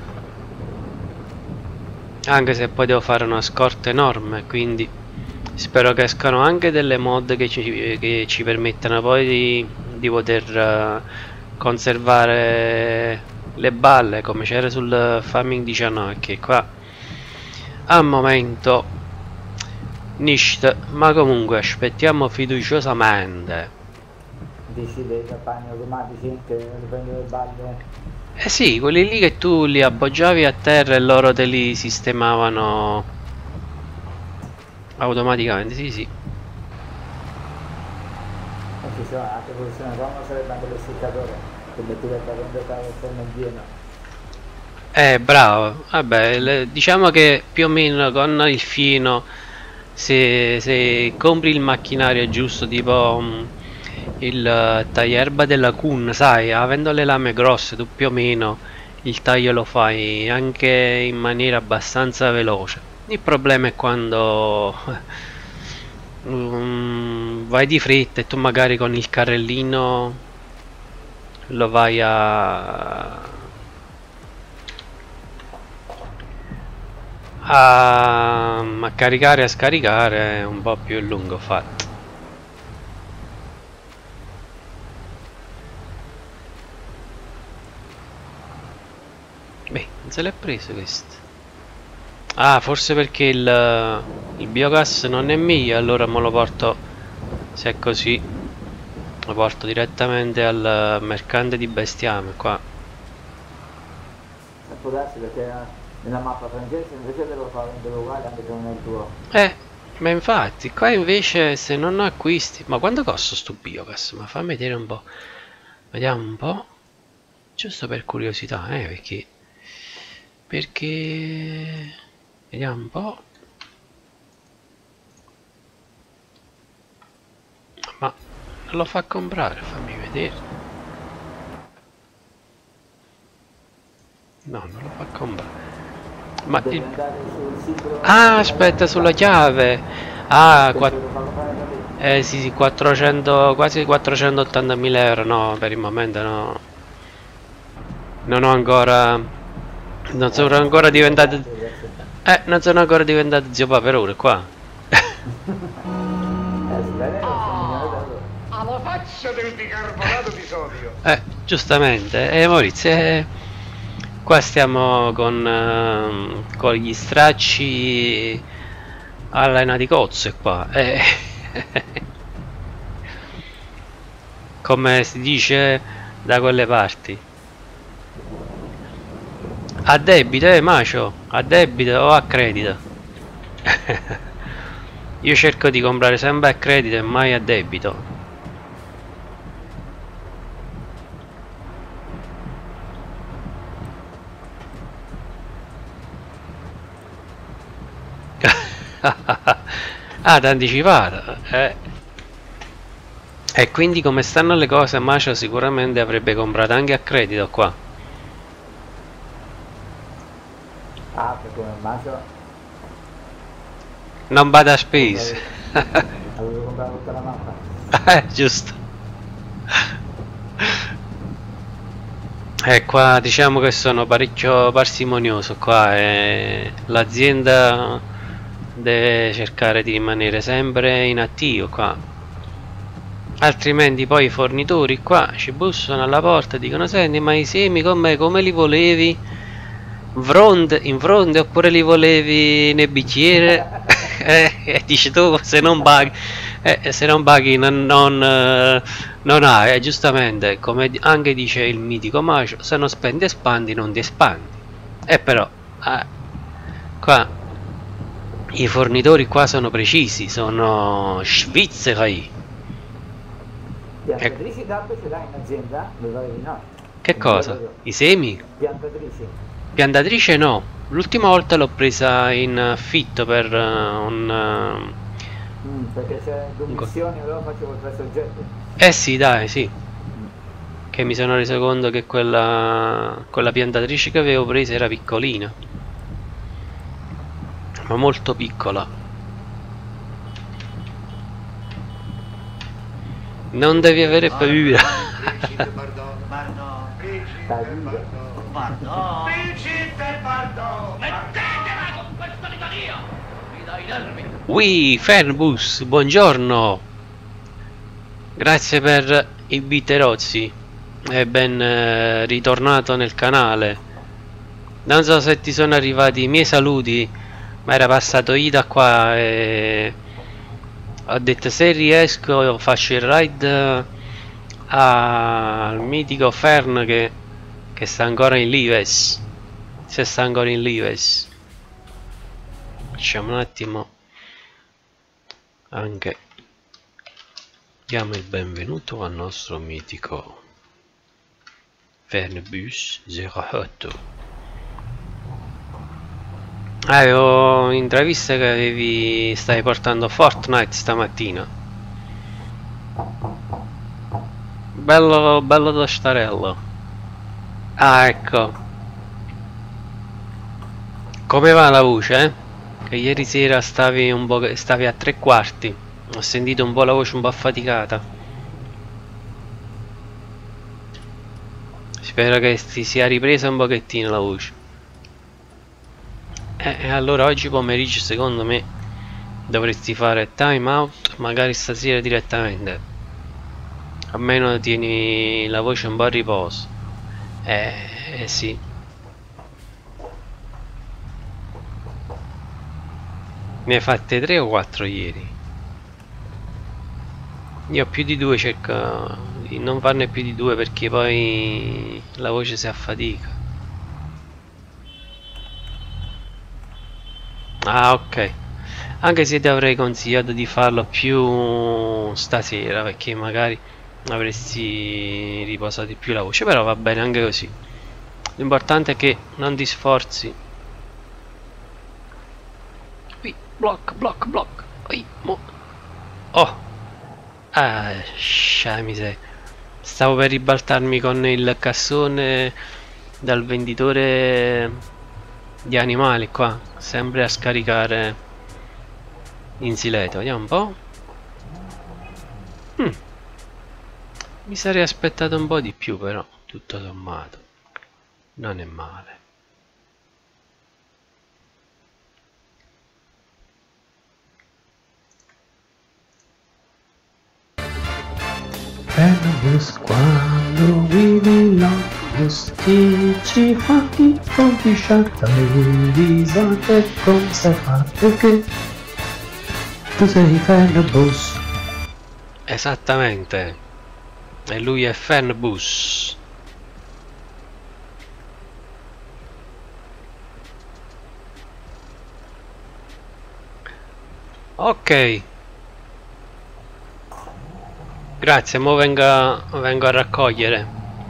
anche se poi devo fare una scorta enorme, quindi spero che escano anche delle mod che ci, che ci permettano poi di, di poter uh, conservare le balle come c'era sul Farming diciannove, che qua al momento niente, ma comunque aspettiamo fiduciosamente. Dici dei campagni automatici che riprendono le balle? Eh sì, quelli lì che tu li appoggiavi a terra e loro te li sistemavano automaticamente, sì sì. E ci sono anche posizioni come sarebbe anche l'essiccatore che metterebbe a vendere il pieno. Eh, bravo. Vabbè, le- diciamo che più o meno con il fino, se, se compri il macchinario giusto, tipo mm, il eh, taglierba della Kun, sai, avendo le lame grosse, tu più o meno il taglio lo fai anche in maniera abbastanza veloce. Il problema è quando mm, vai di fretta e tu magari con il carrellino lo vai a A, a caricare e a scaricare è un po' più lungo fatto. Beh, non se l'è preso questo. Ah, forse perché il, il biogas non è mio, allora me lo porto, se è così, lo porto direttamente al mercante di bestiame qua. E può darsi perché nella mappa francese invece devo fare un devo uguale anche se non è il tuo. Eh, ma infatti, qua invece se non acquisti... Ma quanto costa sto biogas? Ma fammi vedere un po'. Vediamo un po'. Giusto per curiosità, eh, perché... Perché... Vediamo un po'. Ma non lo fa comprare, fammi vedere. No, non lo fa comprare. Ma Devi il... andare sul sito. Ah, aspetta, sulla chiave. Ah, Perché qua... lo fa comprare da lì. Eh sì, sì, quattrocento, quasi quattrocentottantamila euro. No, per il momento no. Non ho ancora... Non sono ancora diventato... Eh, non sono ancora diventato zio Paperone qua. Eh, si vede, Ah, alla faccia del bicarbonato di sodio. Eh, giustamente. Eh, Maurizio, eh, qua stiamo con, ehm, con gli stracci alla di cozze qua. Eh. Come si dice da quelle parti. A debito, eh, macio? A debito o a credito? Io cerco di comprare sempre a credito e mai a debito. Ah, da anticipato, eh. E quindi come stanno le cose, Macio sicuramente avrebbe comprato anche a credito qua. Ah, perché come macio Non vada a spese. avevo comprato tutta la mappa. Eh, giusto. E qua diciamo che sono parecchio parsimonioso qua, e l'azienda deve cercare di rimanere sempre inattivo qua, altrimenti poi i fornitori qua ci bussano alla porta e dicono: senti, ma i semi come, come li volevi? Fronte, in fronte oppure li volevi nel bicchiere? eh, e dici tu, se non paghi, eh, se non paghi non, non, eh, non hai, eh, giustamente, come anche dice il mitico Macio, se non spendi espandi, non ti espandi. E eh, però eh, qua i fornitori qua sono precisi, sono svizzeri. Piantatrici eh. d'app ce l'hai in azienda? Mi pare di no. Che cosa? I semi? Piantatrici. Piantatrice no, l'ultima volta l'ho presa in affitto per uh, un... Uh, mm, perché c'è commissioni, allora facevo tre soggetti. Eh sì, dai, sì. Mm. Che mi sono reso conto che quella, quella piantatrice che avevo presa era piccolina. Ma molto piccola. Non devi avere paura. Principe Bardot, mettetela con questa litania! Mi dai i nervi! Ui, Fernbus, buongiorno! Grazie per i biterozzi e ben eh, ritornato nel canale. Non so se ti sono arrivati i miei saluti, ma era passato Ida qua e ho detto: se riesco faccio il ride al mitico Fern che, che sta ancora in Lives. Se sta ancora in Lives, facciamo un attimo anche, diamo il benvenuto al nostro mitico Fernbus zero otto. Avevo intravista che avevi stai portando Fortnite stamattina. Bello, bello tostarello. Ah, ecco. Come va la voce, eh? Che ieri sera stavi un po', stavi a tre quarti. Ho sentito un po' la voce un po' affaticata. Spero che ti sia ripresa un pochettino la voce. Eh, e allora oggi pomeriggio secondo me dovresti fare time out, magari stasera direttamente. Almeno tieni la voce un po' a riposo. Eh, eh sì. Ne hai fatte tre o quattro ieri? Io ho più di due, cerco di non farne più di due perché poi la voce si affatica. Ah, ok. Anche se ti avrei consigliato di farlo più stasera, perché magari avresti riposato di più la voce, però va bene anche così. L'importante è che non ti sforzi. Qui, block, block, block. Oi, mo. Oh. Ah, sciami sei. Stavo per ribaltarmi con il cassone dal venditore di animali qua, sempre a scaricare in sileto. Vediamo un po'. Hmm. Mi sarei aspettato un po' di più, però tutto sommato non è male. Fernbus quando guidi l'autobus ti ci fatti confisciata le risate come sai fare perché tu sei Fernbus. Esattamente. E lui è Fernbus. Ok. Grazie, mo vengo, vengo a raccogliere.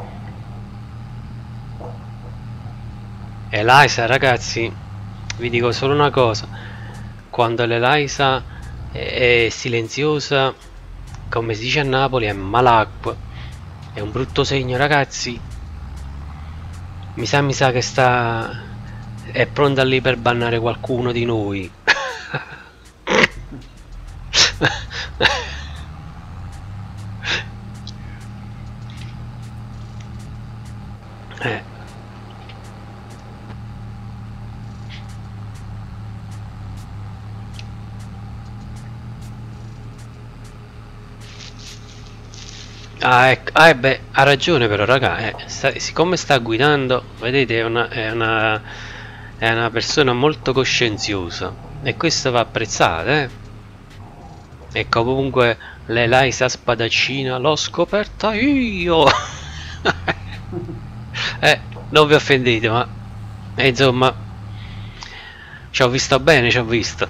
Elisa, ragazzi, vi dico solo una cosa. Quando l'Elisa è, è silenziosa, come si dice a Napoli, è malacqua. È un brutto segno, ragazzi. Mi sa, mi sa che sta... è pronta lì per bannare qualcuno di noi. eh. Ah, ecco, ah, eh, beh, ha ragione però, raga, eh, sta- siccome sta guidando, vedete, è una, è una, è una persona molto coscienziosa e questo va apprezzato, eh. E comunque l'Eliza spadaccina l'ho scoperta io. Eh, non vi offendete, ma eh, insomma, ci ho visto bene, ci ho visto.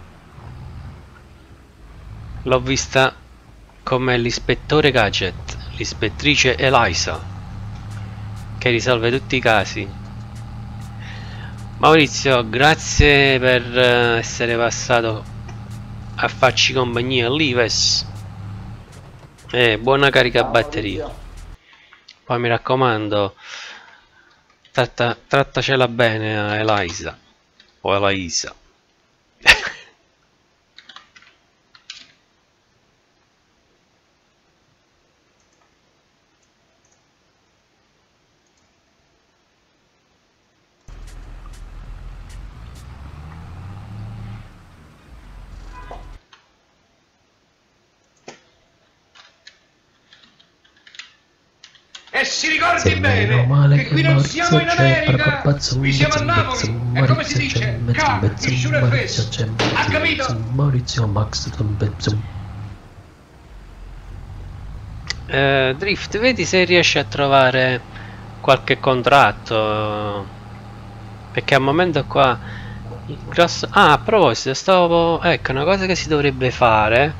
L'ho vista come l'ispettore Gadget, l'ispettrice Eliza, che risolve tutti i casi. Maurizio, grazie per eh, essere passato a farci compagnia all'Ives. E buona carica Ciao, batteria. Maurizio. Poi mi raccomando, tratta, trattacela bene a Eliza o Eliza. E si ricordi Se meno bene male che che qui non siamo Maurizio in c'è, America, parapapazzum, qui siamo a bezzum, Napoli. bezzum, E come si Maurizio dice? c'è, K, bezzum, il bezzum, sure Maurizio face. c'è, Ha bezzum, capito? bezzum, Maurizio Max, tum, bezzum. Eh, Drift, vedi se riesci a trovare qualche contratto, perché al momento qua il grosso... Ah, a proposito, stavo... ecco, una cosa che si dovrebbe fare,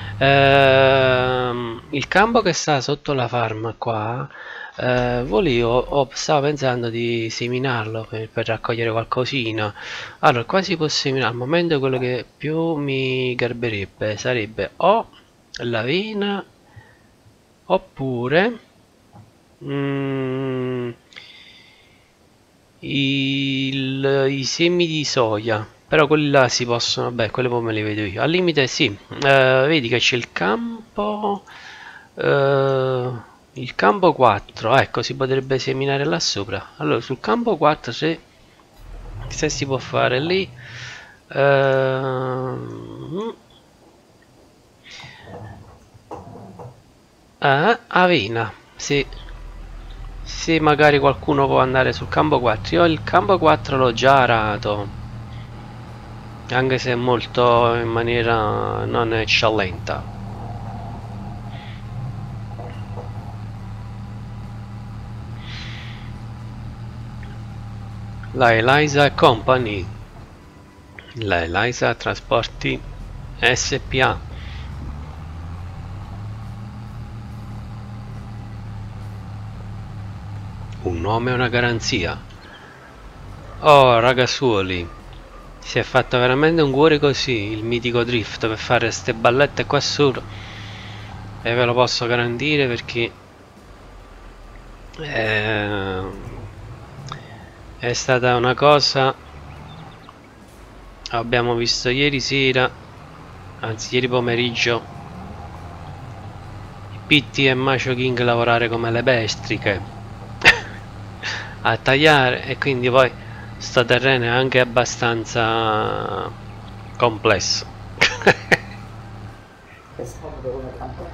ehm, il campo che sta sotto la farm qua, eh, volevo, o stavo pensando di seminarlo per, per raccogliere qualcosina. Allora, qua si può seminare, al momento quello che più mi garberebbe sarebbe o l'avena oppure mm, il- i semi di soia, però quelli là si possono, beh, quelli poi me li vedo io. Al limite sì, eh, vedi che c'è il campo, eh, il campo quattro, ecco, si potrebbe seminare là sopra. Allora sul campo quattro, se, se si può fare lì, ehm, ah, avena, sì. Se magari qualcuno può andare sul campo quattro, io il campo quattro l'ho già arato, anche se molto in maniera non eccellente. La Eliza Company, la Eliza Trasporti S P A. Un nome e una garanzia. Oh ragazzuoli, si è fatto veramente un cuore così il mitico Drift per fare ste ballette qua sopra, e ve lo posso garantire perché eh, è stata una cosa, abbiamo visto ieri sera, anzi ieri pomeriggio, P T e Macho King lavorare come le bestriche a tagliare, e quindi poi sto terreno è anche abbastanza complesso. Che scomodo come campo.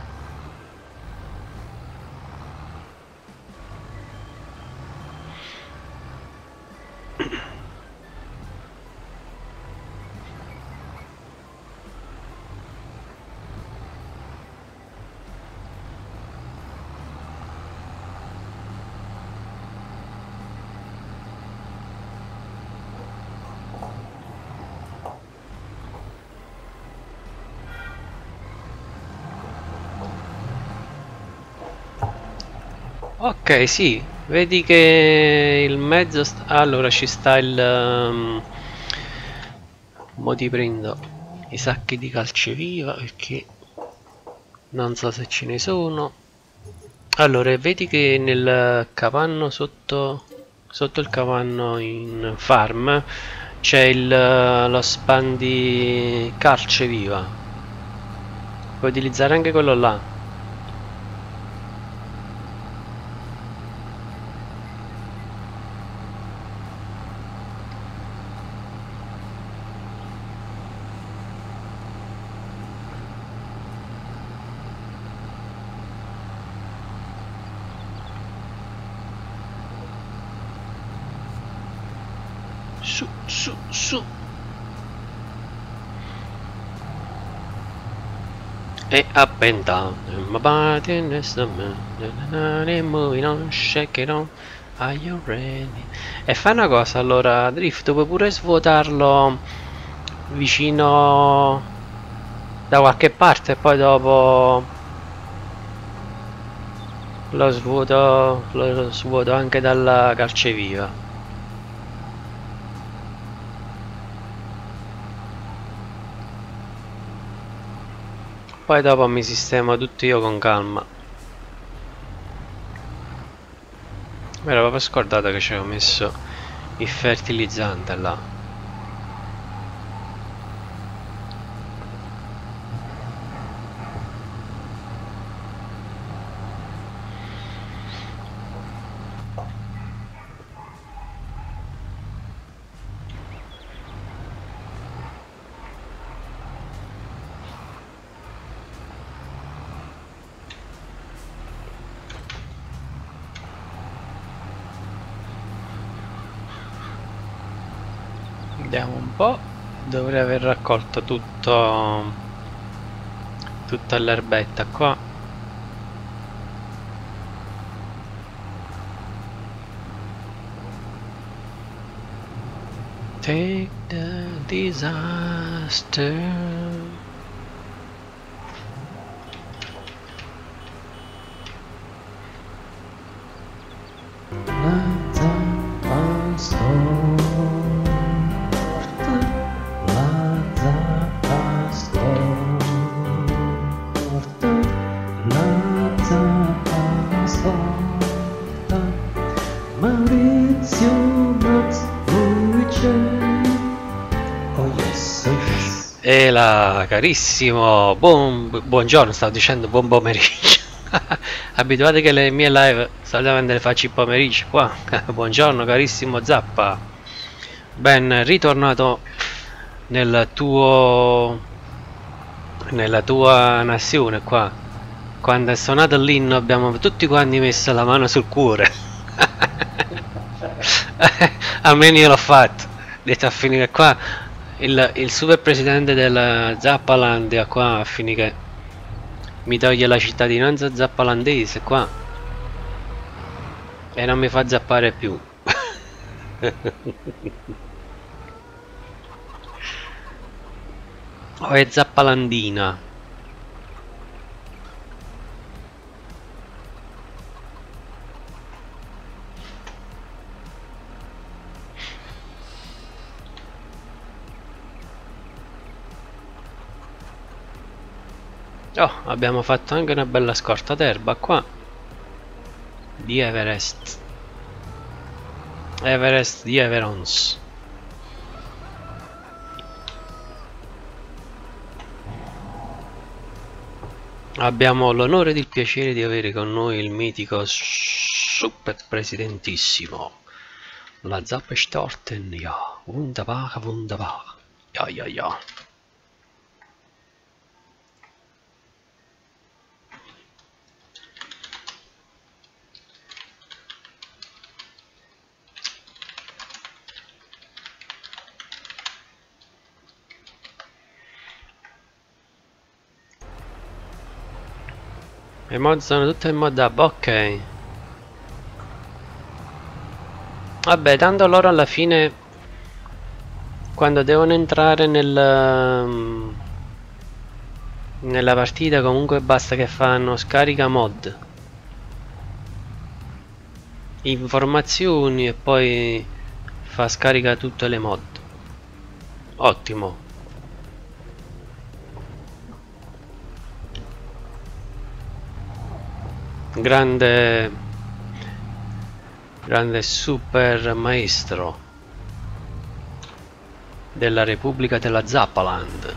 Ok, sì, vedi che il mezzo sta... allora ci sta il um... mo ti prendo i sacchi di calceviva perché non so se ce ne sono. Allora vedi che nel capanno sotto sotto il capanno in farm c'è il lo spandi calceviva, puoi utilizzare anche quello là. su, su, su. E up and down, and my body in the moving on, shake it on, are you ready? E fai una cosa allora, Drift, puoi pure svuotarlo vicino da qualche parte e poi dopo lo svuoto, lo svuoto anche dalla calceviva. Poi dopo mi sistemo tutto io con calma. Mi ero proprio scordato che ci avevo messo il fertilizzante là. Vediamo un po', dovrei aver raccolto tutto, tutta l'erbetta qua. Take the disaster. E la carissimo, buon, buongiorno, stavo dicendo buon pomeriggio. Abituate che le mie live solitamente le faccio il pomeriggio qua. Buongiorno carissimo Zappa, ben ritornato nel tuo nella tua nazione qua. Quando è suonato l'inno abbiamo tutti quanti messo la mano sul cuore. Almeno io l'ho fatto. Detto a finire qua il, il super presidente della Zappalandia qua a finire che mi toglie la cittadinanza zappalandese qua e non mi fa zappare più. O è zappalandina. Oh, abbiamo fatto anche una bella scorta d'erba qua di Everest. Everest di Everons. Abbiamo l'onore ed il piacere di avere con noi il mitico super presidentissimo, la Zappestorten, ja, wunderbar, wunderbar, ja, ja, ja. Le mod sono tutte in mod up, ok. Vabbè, tanto loro alla fine quando devono entrare nel nella partita comunque basta che fanno scarica mod, informazioni e poi fa scarica tutte le mod. Ottimo. Grande grande super maestro della Repubblica della Zappaland.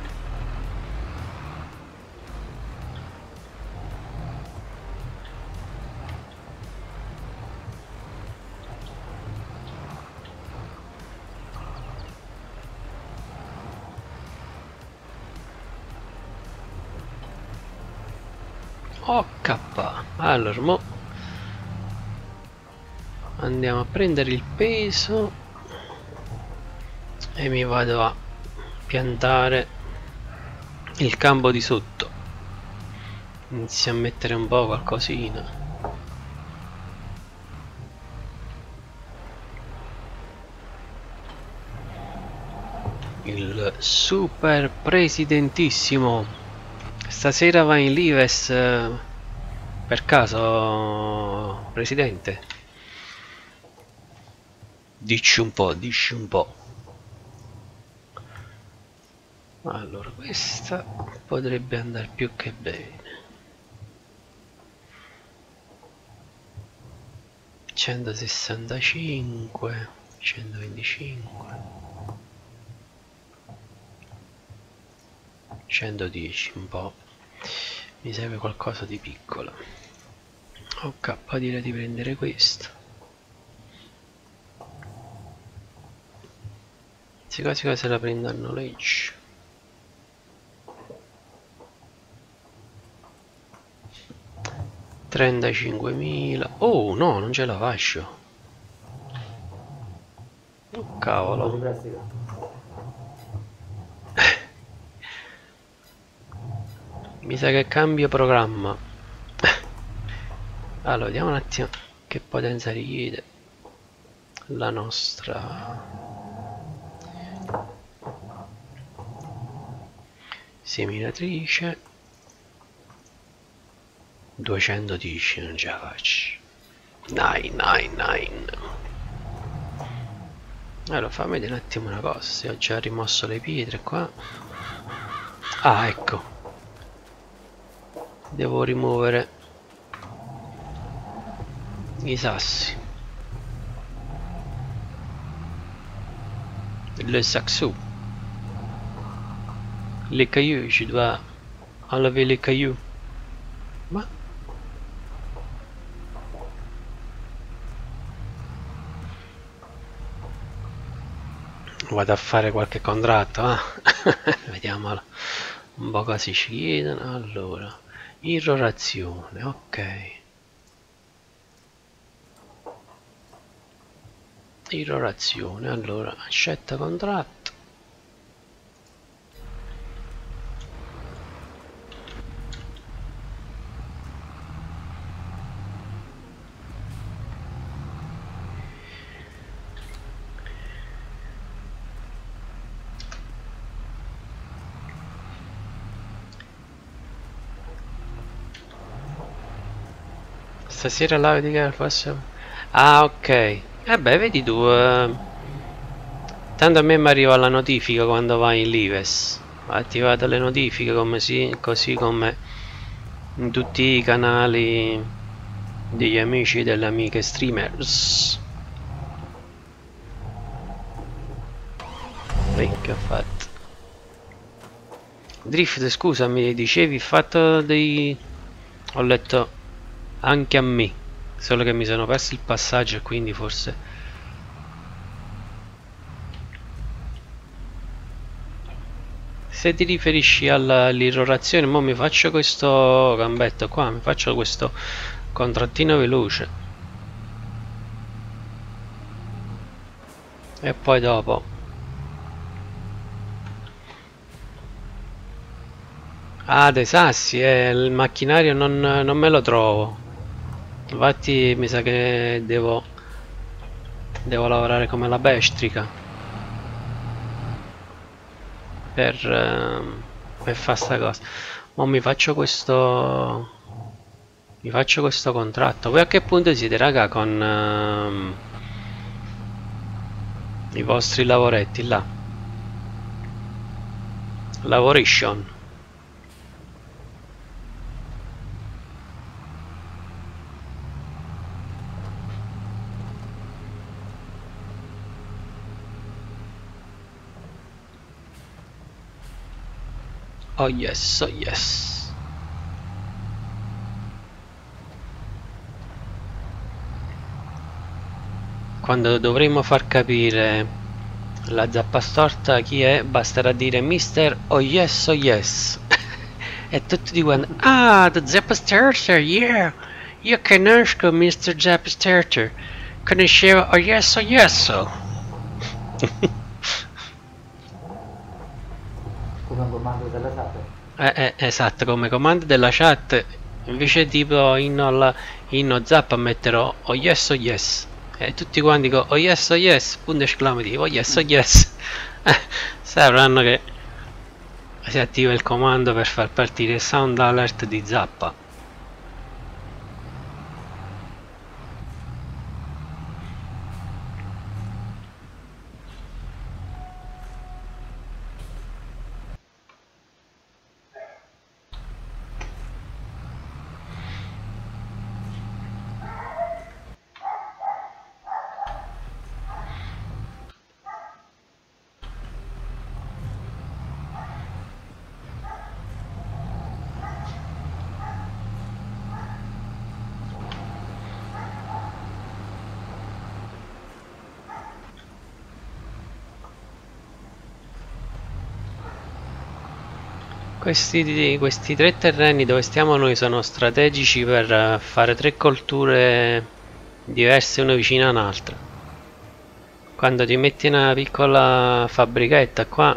Oh K. Allora mo andiamo a prendere il peso. e mi vado a piantare il campo di sotto. Inizio a mettere un po' qualcosina. Il super presidentissimo stasera va in lives, eh, per caso, presidente? Dici un po', dici un po'. Allora, questa potrebbe andare più che bene. centosessantacinque, centoventicinque, centodieci, un po'. Mi serve qualcosa di piccolo. Ok, direi di prendere questo. Se quasi quasi la prendo a noleggio. trentacinquemila. Oh no, non ce la faccio. Oh cavolo. Mi sa che cambio programma. Allora vediamo un attimo che potenza richiede la nostra seminatrice. duecentodieci non ce la faccio. nove, nove, nove. Allora fammi vedere un attimo una cosa. Se ho già rimosso le pietre qua. Ah, ecco, devo rimuovere i sassi. Le saxou, les cailloux. Je dois enlever les cailloux. Ma vado a fare qualche contratto, eh? Vediamolo un po' così ci chiedono. Allora, irrorazione, ok. Irrorazione, allora accetta contratto. Stasera la vedi che forse. Ah, ok. E eh beh, vedi tu, eh. Tanto a me mi arriva la notifica quando vai in lives. Ho attivato le notifiche come si, così come in tutti i canali degli amici e delle amiche streamers. Ehi, che ho fatto? Drift, scusami, dicevi fatto dei. Ho letto anche a me, solo che mi sono perso il passaggio e quindi forse se ti riferisci all'irrorazione. Mo mi faccio questo gambetto qua, mi faccio questo contrattino veloce e poi dopo ah, dei sassi, eh, il macchinario non, non me lo trovo. Infatti mi sa che devo devo lavorare come la bestrica per, eh, per fare sta cosa. Ma mi faccio questo mi faccio questo contratto. Voi a che punto siete, raga, con eh, i vostri lavoretti là? Lavoration. Oh yes, oh yes. Quando dovremo far capire la zappa storta chi è, basterà dire mister oh yes, oh yes. E tutti dicono, ah, the zappa storta, yeah. Io conosco mister Zappa storta. Conoscevo oh yes, oh yes. Oh. come un comando della chat. Eh, eh, esatto, come comando della chat, invece tipo inno, alla, inno Zappa metterò oh yes oh yes. E tutti quanti dicono oh yes oh yes, punto esclamativo, oh yes oh yes. Eh, sapranno che si attiva il comando per far partire il sound alert di Zappa. Questi, questi tre terreni dove stiamo noi sono strategici per fare tre colture diverse una vicina all'altra. Quando ti metti una piccola fabbrichetta qua,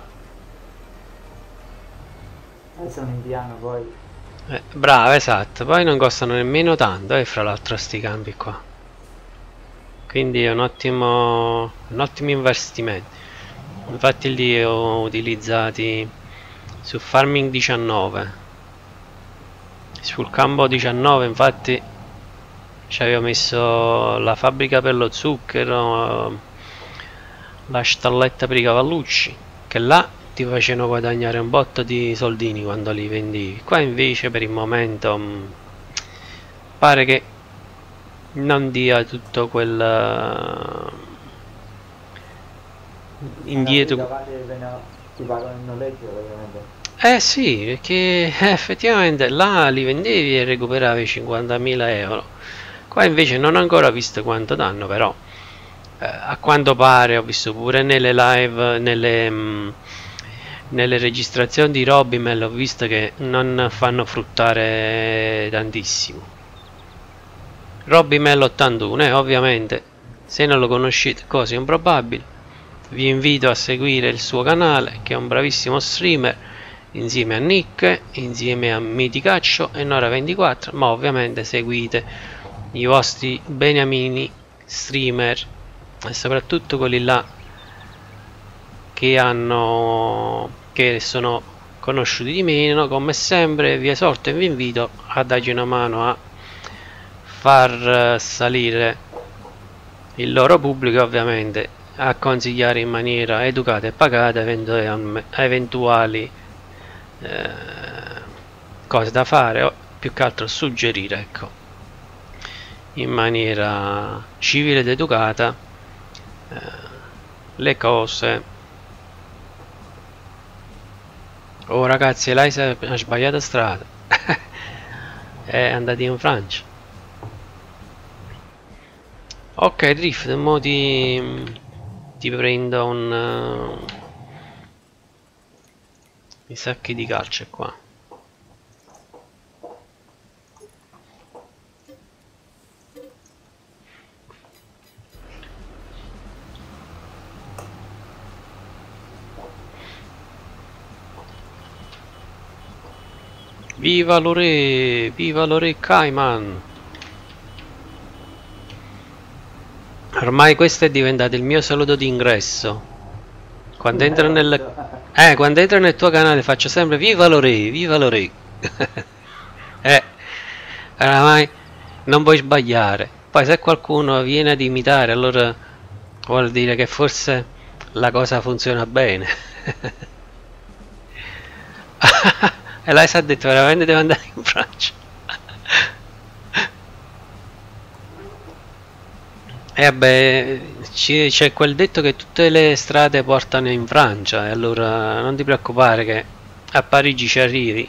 Adesso un indiano poi. eh, bravo, esatto, poi non costano nemmeno tanto, eh, fra l'altro sti cambi qua. Quindi è un ottimo, un ottimo investimento. Infatti li ho utilizzati su Farming diciannove, sul campo diciannove infatti ci avevo messo la fabbrica per lo zucchero, la stalletta per i cavallucci, che là ti facevano guadagnare un botto di soldini quando li vendivi. Qua invece per il momento mh, pare che non dia tutto quel uh, indietro. Ti pagano il noleggio praticamente. Eh sì, perché eh, effettivamente là li vendevi e recuperavi cinquantamila euro. Qua invece non ho ancora visto quanto danno, però eh, a quanto pare ho visto pure nelle live, nelle, mh, nelle registrazioni di Robimel, ho visto che non fanno fruttare tantissimo. Robimel ottantuno, eh, ovviamente se non lo conoscete, cose improbabili, vi invito a seguire il suo canale, che è un bravissimo streamer, insieme a Nick, insieme a Miticaccio e Nora ventiquattro, ma ovviamente seguite i vostri beniamini streamer e soprattutto quelli là che hanno che sono conosciuti di meno. Come sempre vi esorto e vi invito a dargli una mano a far salire il loro pubblico, ovviamente a consigliare in maniera educata e pagata eventuali eh, cose da fare, o più che altro suggerire, ecco, in maniera civile ed educata eh, le cose. Oh ragazzi, lei ha sbagliato strada. È andato in Francia. Ok Drift, mo ti, ti prendo un uh, i sacchi di calce qua. Viva lo re, viva lo re Cayman. Ormai questo è diventato il mio saluto d'ingresso. Quando entro nel eh, quando entro nel tuo canale faccio sempre viva lo re, viva lo re. Eh, oramai non puoi sbagliare. Poi se qualcuno viene ad imitare, allora vuol dire che forse la cosa funziona bene. E lei si è detto veramente devo andare in Francia. E vabbè, c'è quel detto che tutte le strade portano in Francia, e allora non ti preoccupare che a Parigi ci arrivi.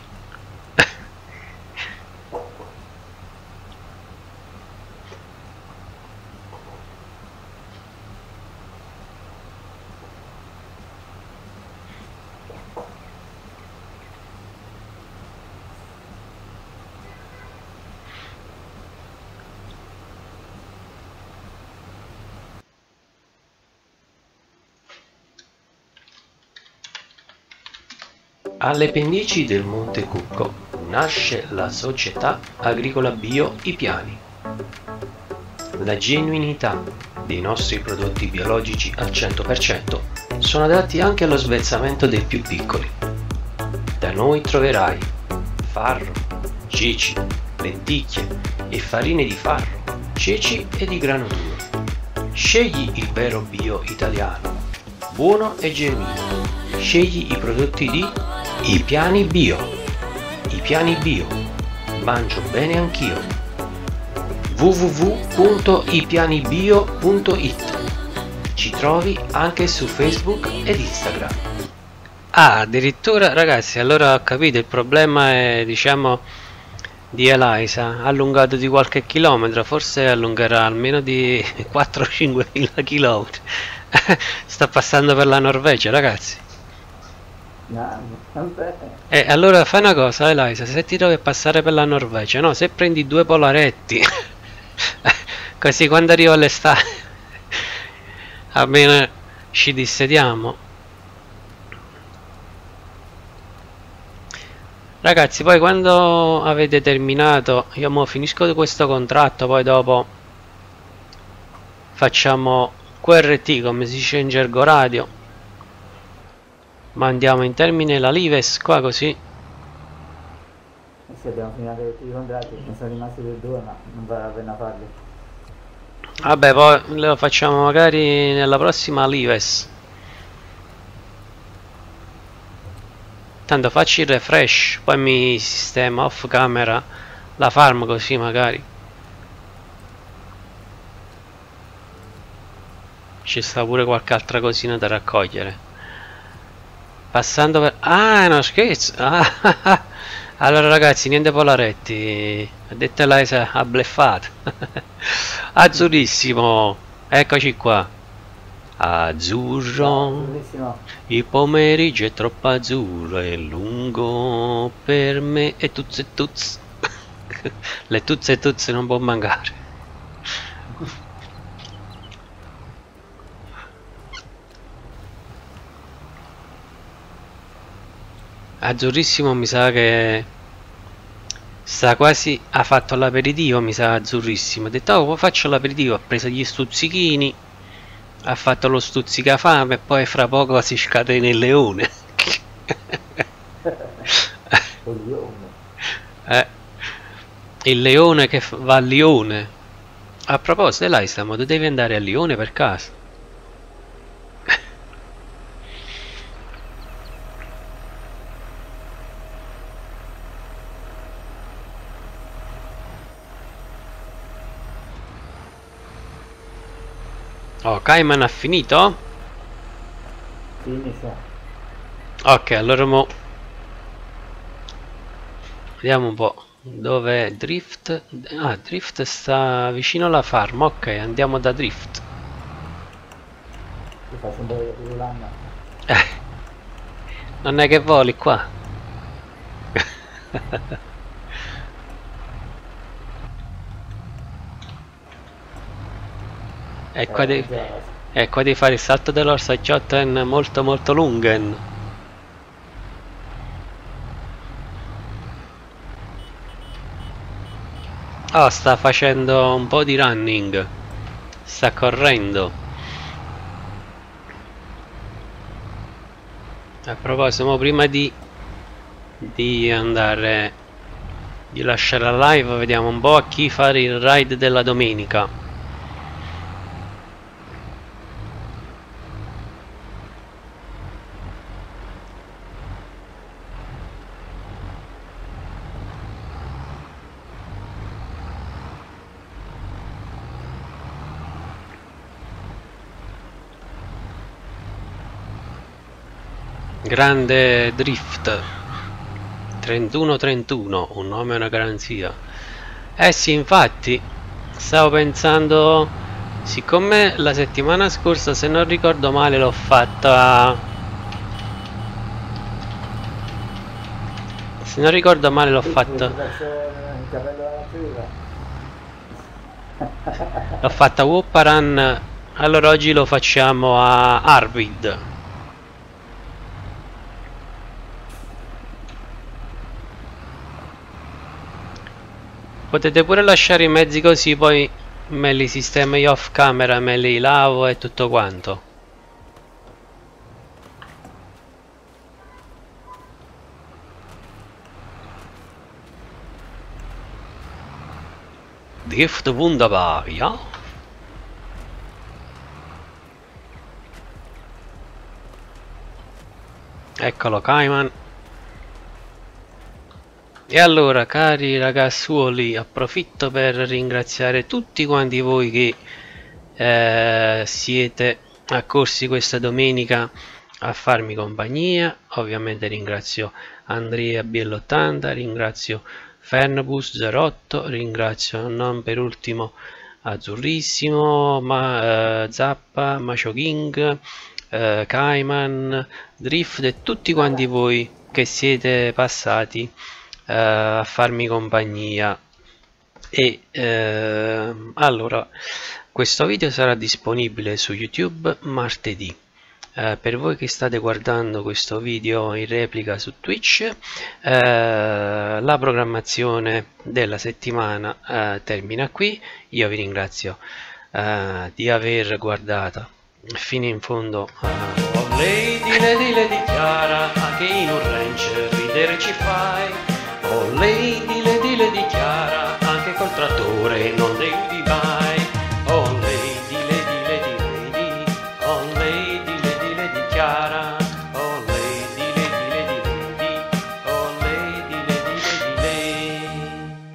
Alle pendici del Monte Cucco nasce la società agricola bio I Piani. La genuinità dei nostri prodotti biologici al cento per cento sono adatti anche allo svezzamento dei più piccoli. Da noi troverai farro, ceci, lenticchie e farine di farro, ceci e di grano duro. Scegli il vero bio italiano, buono e genuino. Scegli i prodotti di I Piani Bio. I Piani Bio. Mangio bene anch'io. w w w punto i piani bio punto it. Ci trovi anche su Facebook ed Instagram. Ah, addirittura, ragazzi, allora ho capito, il problema è, diciamo, di Elisa, allungato di qualche chilometro, forse allungherà almeno di quattro cinque mila chilometri. Sta passando per la Norvegia, ragazzi. E eh, allora fai una cosa, Elisa, se ti trovi a passare per la Norvegia, no, se prendi due polaretti, così quando arriva l'estate, almeno ci dissediamo. Ragazzi, poi quando avete terminato, io mo finisco questo contratto, poi dopo facciamo Q R T, come si dice in gergo radio. Mandiamo in termine la Lives qua, così. Eh sì, abbiamo finito tutti i contratti, ne sono rimasti per due, ma non vale la pena farli. Vabbè, poi lo facciamo magari nella prossima Lives. Tanto facci il refresh, poi mi sistema off camera la farm, così magari ci sta pure qualche altra cosina da raccogliere. Passando per... Ah, no scherzo! Ah, allora ragazzi, niente polaretti. Ha detto Elisa, ha bleffato. Azzurrissimo, eccoci qua. Azzurro, il pomeriggio è troppo azzurro, è lungo per me. E tuzze e tuzze. Le tuzze e tuzze non può mancare. Azzurrissimo, mi sa che sta quasi, ha fatto l'aperitivo, mi sa. Azzurrissimo, ha detto oh, poi faccio l'aperitivo, ha preso gli stuzzichini, ha fatto lo stuzzicafame e poi fra poco si scatena il leone. eh, il leone che va a Lione. A proposito, dai, stiamo, tu devi andare a Lione per caso? Oh, Cayman ha finito? Finisce. Ok, allora mo vediamo un po' dove è Drift. Ah, Drift sta vicino alla farm. Ok, andiamo da Drift. Ti faccio un po' di Rulanna. Eh, non è che voli qua. E qua, devi, e qua devi fare il salto dell'Orsacchiotten molto molto lungen. Oh, sta facendo un po' di running. Sta correndo. A proposito, prima di, di andare, di lasciare la live, vediamo un po' a chi fare il ride della domenica. Grande Drift trentuno trentuno, un nome e una garanzia. Eh sì, infatti stavo pensando, siccome la settimana scorsa, se non ricordo male, l'ho fatta, se non ricordo male l'ho fatta l'ho fatta Whopparan, allora oggi lo facciamo a Arvid. potete pure lasciare i mezzi così, poi me li sistemo io off camera, me li lavo e tutto quanto. Drift wunderbar, ja? Eccolo Cayman. E allora, cari ragazzuoli, approfitto per ringraziare tutti quanti voi che eh, siete accorsi questa domenica a farmi compagnia. Ovviamente ringrazio Andrea B L ottanta, ringrazio Fernbus zero otto, ringrazio non per ultimo Azzurrissimo, ma, eh, Zappa, Macho King, eh, Cayman, Drift e tutti quanti voi che siete passati eh, a farmi compagnia. E eh, allora, questo video sarà disponibile su YouTube martedì. Eh, per voi che state guardando questo video in replica su Twitch, eh, la programmazione della settimana eh, termina qui. Io vi ringrazio eh, di aver guardato fino in fondo. Eh. Oh lady, lady, lady Chiara, che in un ranch ridere ci fai. Oh lady, lady, lady Chiara, anche col trattore non devi mai. Oh lady, lady, lady, lady, oh lady, lady, lady Chiara, oh lady, lady, lady, lady, oh lady, lady, lady,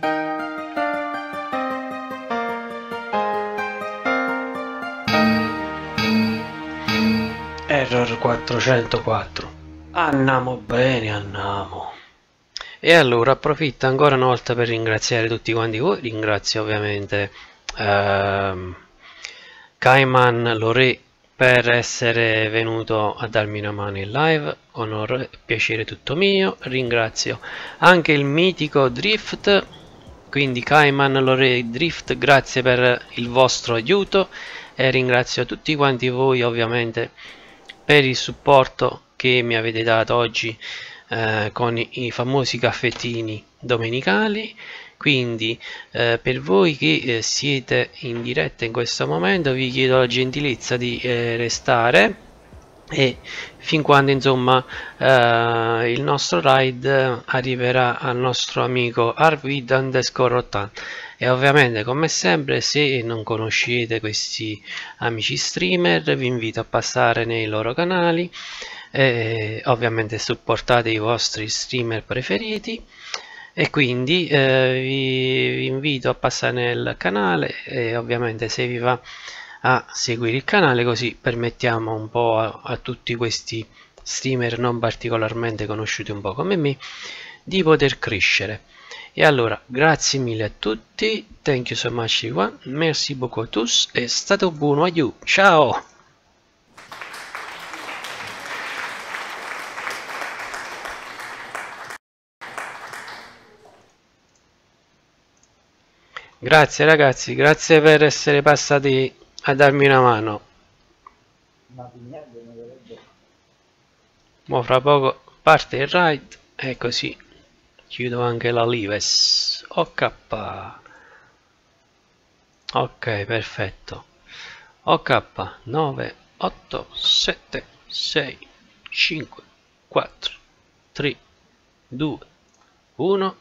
lady. Error quattrocentoquattro. Andiamo bene, andiamo. E allora approfitto ancora una volta per ringraziare tutti quanti voi. Ringrazio ovviamente ehm, Cayman Lore per essere venuto a darmi una mano in live, onore e piacere tutto mio. Ringrazio anche il mitico Drift, quindi Cayman Lore Drift, grazie per il vostro aiuto, e ringrazio tutti quanti voi ovviamente per il supporto che mi avete dato oggi eh, con i famosi caffettini domenicali. Quindi eh, per voi che eh, siete in diretta in questo momento vi chiedo la gentilezza di eh, restare, e fin quando insomma eh, il nostro ride arriverà al nostro amico Arvid underscore ottanta. E ovviamente come sempre, se non conoscete questi amici streamer, vi invito a passare nei loro canali e ovviamente supportate i vostri streamer preferiti. E quindi eh, vi, vi invito a passare nel canale, e ovviamente se vi va a seguire il canale, così permettiamo un po' a, a tutti questi streamer non particolarmente conosciuti un po' come me di poter crescere. E allora grazie mille a tutti, thank you so much everyone, merci beaucoup a tous e state buono, aiù, ciao. Grazie ragazzi, grazie per essere passati a darmi una mano. Mo fra poco parte il ride e così chiudo anche la Lives. Ok, ok, perfetto. Ok, nove otto sette sei cinque quattro tre due uno